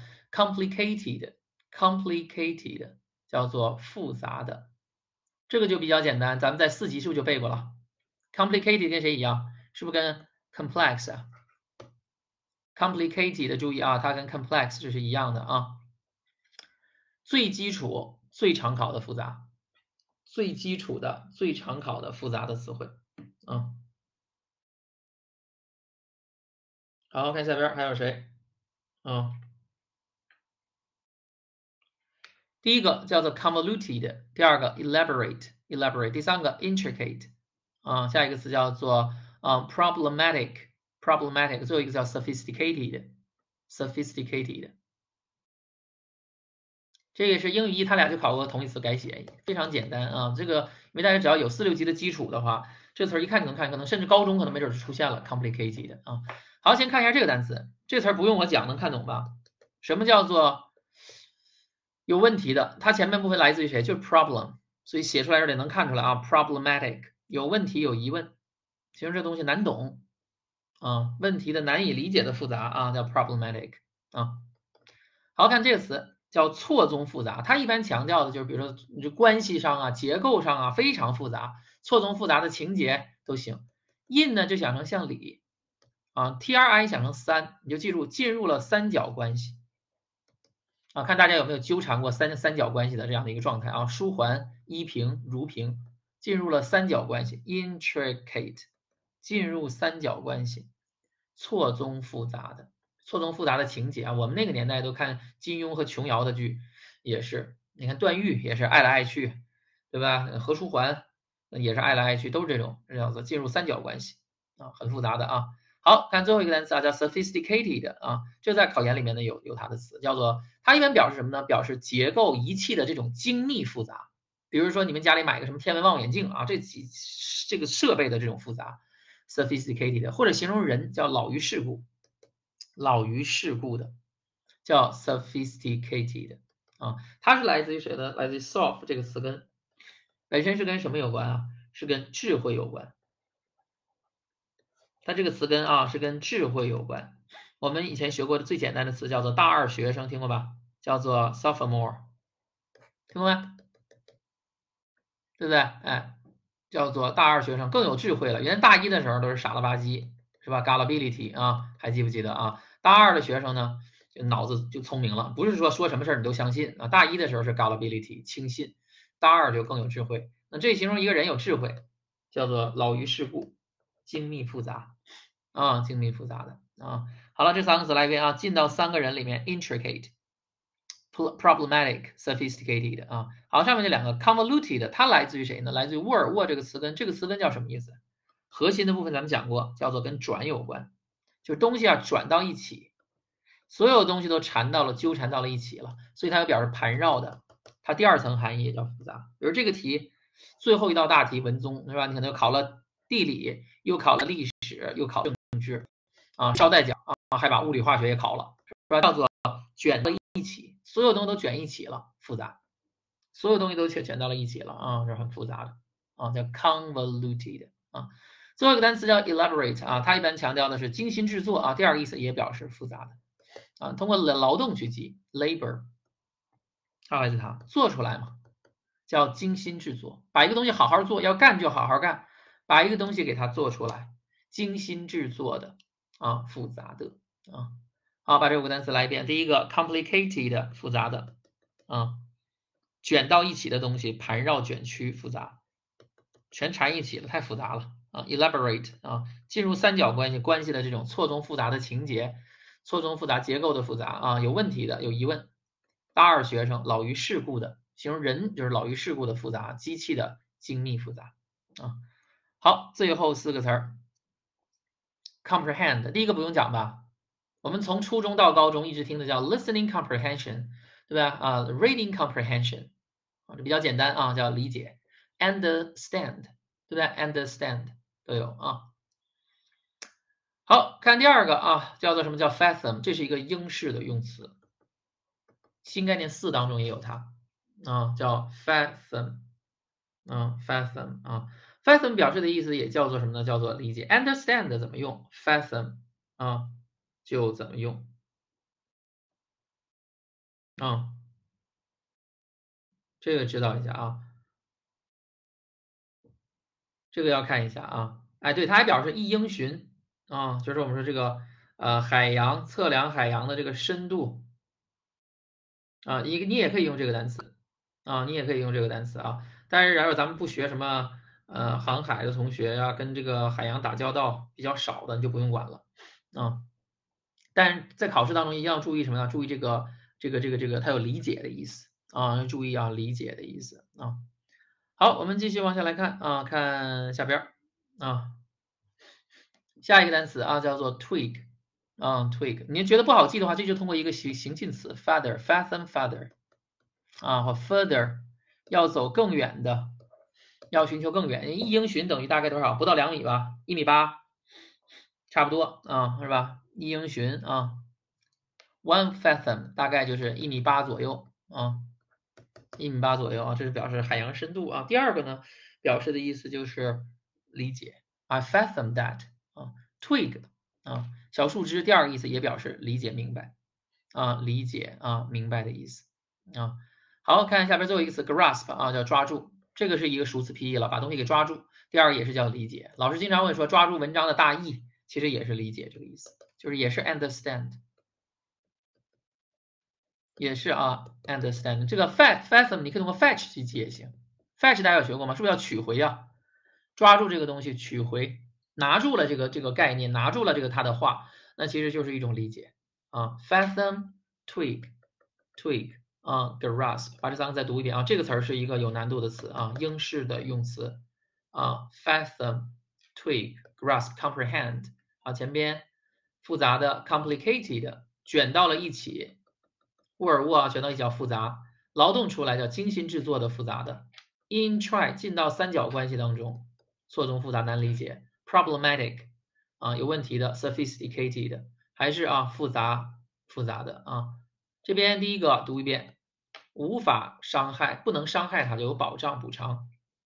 complicated，complicated 叫做复杂的，这个就比较简单，咱们在四级是不是就背过了 ？complicated 跟谁一样？是不是跟 complex 啊？ complicated 的注意啊，它跟 complex 这是一样的啊。最基础、最常考的复杂，最基础的、最常考的复杂的词汇啊。好，看下边还有谁啊？第一个叫做 convoluted， 第二个 elaborate elaborate， 第三个 intricate 啊，下一个词叫做啊 problematic problematic， 最后一个叫 sophisticated sophisticated。这也是英语一，它俩就考过同义词改写，非常简单啊。这个因为大家只要有四六级的基础的话，这词儿一看就能看，可能甚至高中可能没准就出现了 complicated 啊。好，先看一下这个单词，这词儿不用我讲能看懂吧？什么叫做有问题的？它前面部分来自于谁？就是 problem， 所以写出来这里能看出来啊 ，problematic 有问题有疑问，形容这东西难懂啊，问题的难以理解的复杂啊，叫 problematic 啊。好看这个词。叫错综复杂，它一般强调的就是，比如说你这关系上啊、结构上啊非常复杂，错综复杂的情节都行。in 呢就想成像里啊 ，T R I 想成三，你就记住进入了三角关系啊，看大家有没有纠缠过三三角关系的这样的一个状态啊，舒缓、依平、如平，进入了三角关系 ，intricate， 进入三角关系，错综复杂的。 错综复杂的情节啊。我们那个年代都看金庸和琼瑶的剧，也是，你看段誉也是爱来爱去，对吧？何书桓也是爱来爱去，都是这种，这叫做进入三角关系啊，很复杂的啊。好，看最后一个单词啊，叫 sophisticated 啊，这在考研里面呢有有它的词，叫做它一般表示什么呢？表示结构仪器的这种精密复杂。比如说你们家里买个什么天文望远镜啊，这几这个设备的这种复杂 ，sophisticated， 或者形容人叫老于世故，老于世故的叫 sophisticated 啊，它是来自于谁呢？来自于 soph 这个词根，本身是跟什么有关啊？是跟智慧有关。它这个词根啊是跟智慧有关。我们以前学过的最简单的词叫做大二学生，听过吧？叫做 sophomore， 听过没？对不对？哎，叫做大二学生更有智慧了。原来大一的时候都是傻了吧唧，是吧 ？Gullibility 啊，还记不记得啊？大二的学生呢，就脑子就聪明了，不是说说什么事儿你都相信啊。大一的时候是 Gullibility 轻信，大二就更有智慧。那这形容一个人有智慧，叫做老于世故，精密复杂啊，精密复杂的啊。好了，这三个词来一遍啊，进到三个人里面 ，intricate。problematic sophisticated 啊，好，上面这两个 convoluted 它来自于谁呢？来自于 word word 这个词根，这个词根叫什么意思？核心的部分咱们讲过，叫做跟转有关，就是东西啊转到一起，所有东西都缠到了纠缠到了一起了，所以它有表示盘绕的，它第二层含义也叫复杂。比如这个题最后一道大题文综是吧？你可能考了地理，又考了历史，又考政治啊，捎带讲啊，还把物理化学也考了，是吧？叫做卷到一起，所有东西都卷一起了，复杂，所有东西都卷卷到了一起了啊，是很复杂的啊，叫 convoluted 啊。最后一个单词叫 elaborate 啊，它一般强调的是精心制作啊，第二个意思也表示复杂的啊，通过劳动去记 labor， 它来自它做出来嘛，叫精心制作，把一个东西好好做，要干就好好干，把一个东西给它做出来，精心制作的啊，复杂的啊。好，把这五个单词来一遍。第一个 complicated 复杂的啊，卷到一起的东西，盘绕卷曲复杂，全缠一起了，太复杂了啊。elaborate 啊，进入三角关系关系的这种错综复杂的情节，错综复杂结构的复杂啊，有问题的，有疑问。大二学生老于世故的，形容人就是老于世故的复杂，机器的精密复杂啊。好，最后四个词儿 comprehend， 第一个不用讲吧？我们从初中到高中一直听的叫 listening comprehension， 对吧？啊 ，reading comprehension， 啊，这比较简单啊，叫理解 ，understand， 对不对 ？understand 都有啊。好看第二个啊，叫做什么叫 fathom， 这是一个英式的用词，新概念四当中也有它啊，叫 fathom， 啊 fathom 啊 fathom 表示的意思也叫做什么呢？叫做理解 ，understand 怎么用 fathom 啊就怎么用。啊，这个知道一下啊，这个要看一下啊。哎，对，它还表示一英寻啊，就是我们说这个呃海洋测量海洋的这个深度啊，你你也可以用这个单词啊，你也可以用这个单词啊。但是然后咱们不学什么呃航海的同学呀、跟这个海洋打交道比较少的，你就不用管了啊。但是在考试当中一定要注意什么呢？注意这个这个这个这个它有理解的意思啊，要注意啊理解的意思啊。好，我们继续往下来看啊，看下边啊，下一个单词啊叫做 twig 啊 twig，您觉得不好记的话，这就通过一个形形近词 father fathom father 啊和 further 要走更远的，要寻求更远，一英寻等于大概多少？不到两米吧，一米八，差不多啊，是吧？一英寻啊 one fathom 大概就是一米八左右啊。一米八左右啊，这是表示海洋深度啊。第二个呢，表示的意思就是理解，I fathom that 啊，twig 啊，小树枝。第二个意思也表示理解明白啊，理解啊，明白的意思啊。好，看下边最后一个词 grasp 啊，叫抓住，这个是一个熟词批译了，把东西给抓住。第二个也是叫理解，老师经常会说抓住文章的大意，其实也是理解这个意思，就是也是 understand。也是啊 ，understand 这个 fetch fathom 你可以通过 fetch 去记也行。fetch 大家有学过吗？是不是要取回啊？抓住这个东西，取回，拿住了这个这个概念，拿住了这个他的话，那其实就是一种理解啊 ，fathom twig twig 啊 grasp， 把这三个再读一遍啊，这个词儿是一个有难度的词啊，英式的用词啊 fathom twig grasp comprehend 啊，前边复杂的 complicated 卷到了一起，沃尔沃啊卷到一起叫复杂，劳动出来叫精心制作的复杂的 intrigue 进到三角关系当中，错综复杂难理解 problematic 啊有问题的 sophisticated 还是啊复杂复杂的啊，这边第一个读一遍，无法伤害不能伤害它就有保障补偿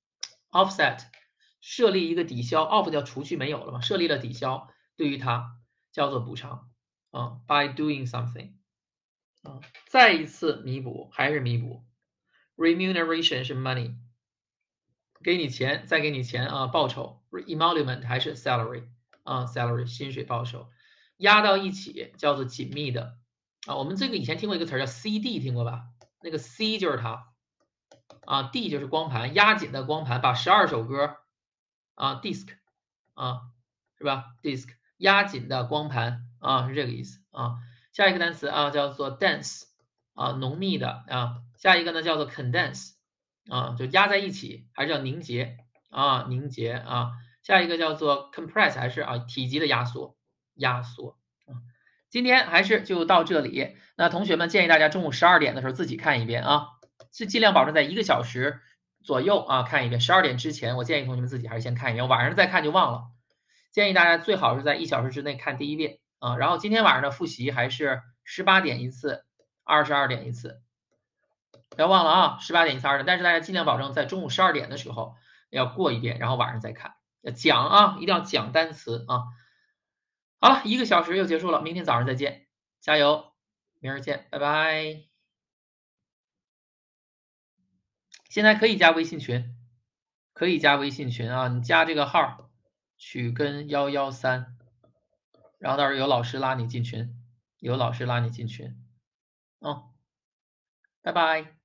offset 设立一个抵消 off 叫除去没有了嘛，设立了抵消对于它叫做补偿啊 by doing something 啊，再一次弥补还是弥补 remuneration 是 money 给你钱再给你钱啊报酬 emolument 还是 salary 啊 salary 薪水报酬压到一起叫做紧密的啊，我们这个以前听过一个词叫 C D 听过吧，那个 C 就是它啊 D 就是光盘压紧的光盘把十二首歌啊 disc 啊是吧 disc 压紧的光盘啊是这个意思啊，下一个单词啊叫做 dense 啊浓密的啊，下一个呢叫做 condense 啊就压在一起还是叫凝结啊凝结啊，下一个叫做 compress 还是啊体积的压缩压缩啊，今天还是就到这里，那同学们建议大家中午十二点的时候自己看一遍啊，尽尽量保证在一个小时左右啊看一遍，十二点之前我建议同学们自己还是先看一遍，晚上再看就忘了，建议大家最好是在一小时之内看第一遍啊，然后今天晚上的复习还是十八点一次，二十二点一次，不要忘了啊，十八点一次二十，但是大家尽量保证在中午十二点的时候要过一遍，然后晚上再看，要讲啊，一定要讲单词啊。好了，一个小时又结束了，明天早上再见，加油，明儿见，拜拜。现在可以加微信群，可以加微信群啊，你加这个号曲根幺幺三，然后到时候有老师拉你进群，有老师拉你进群，嗯，拜拜。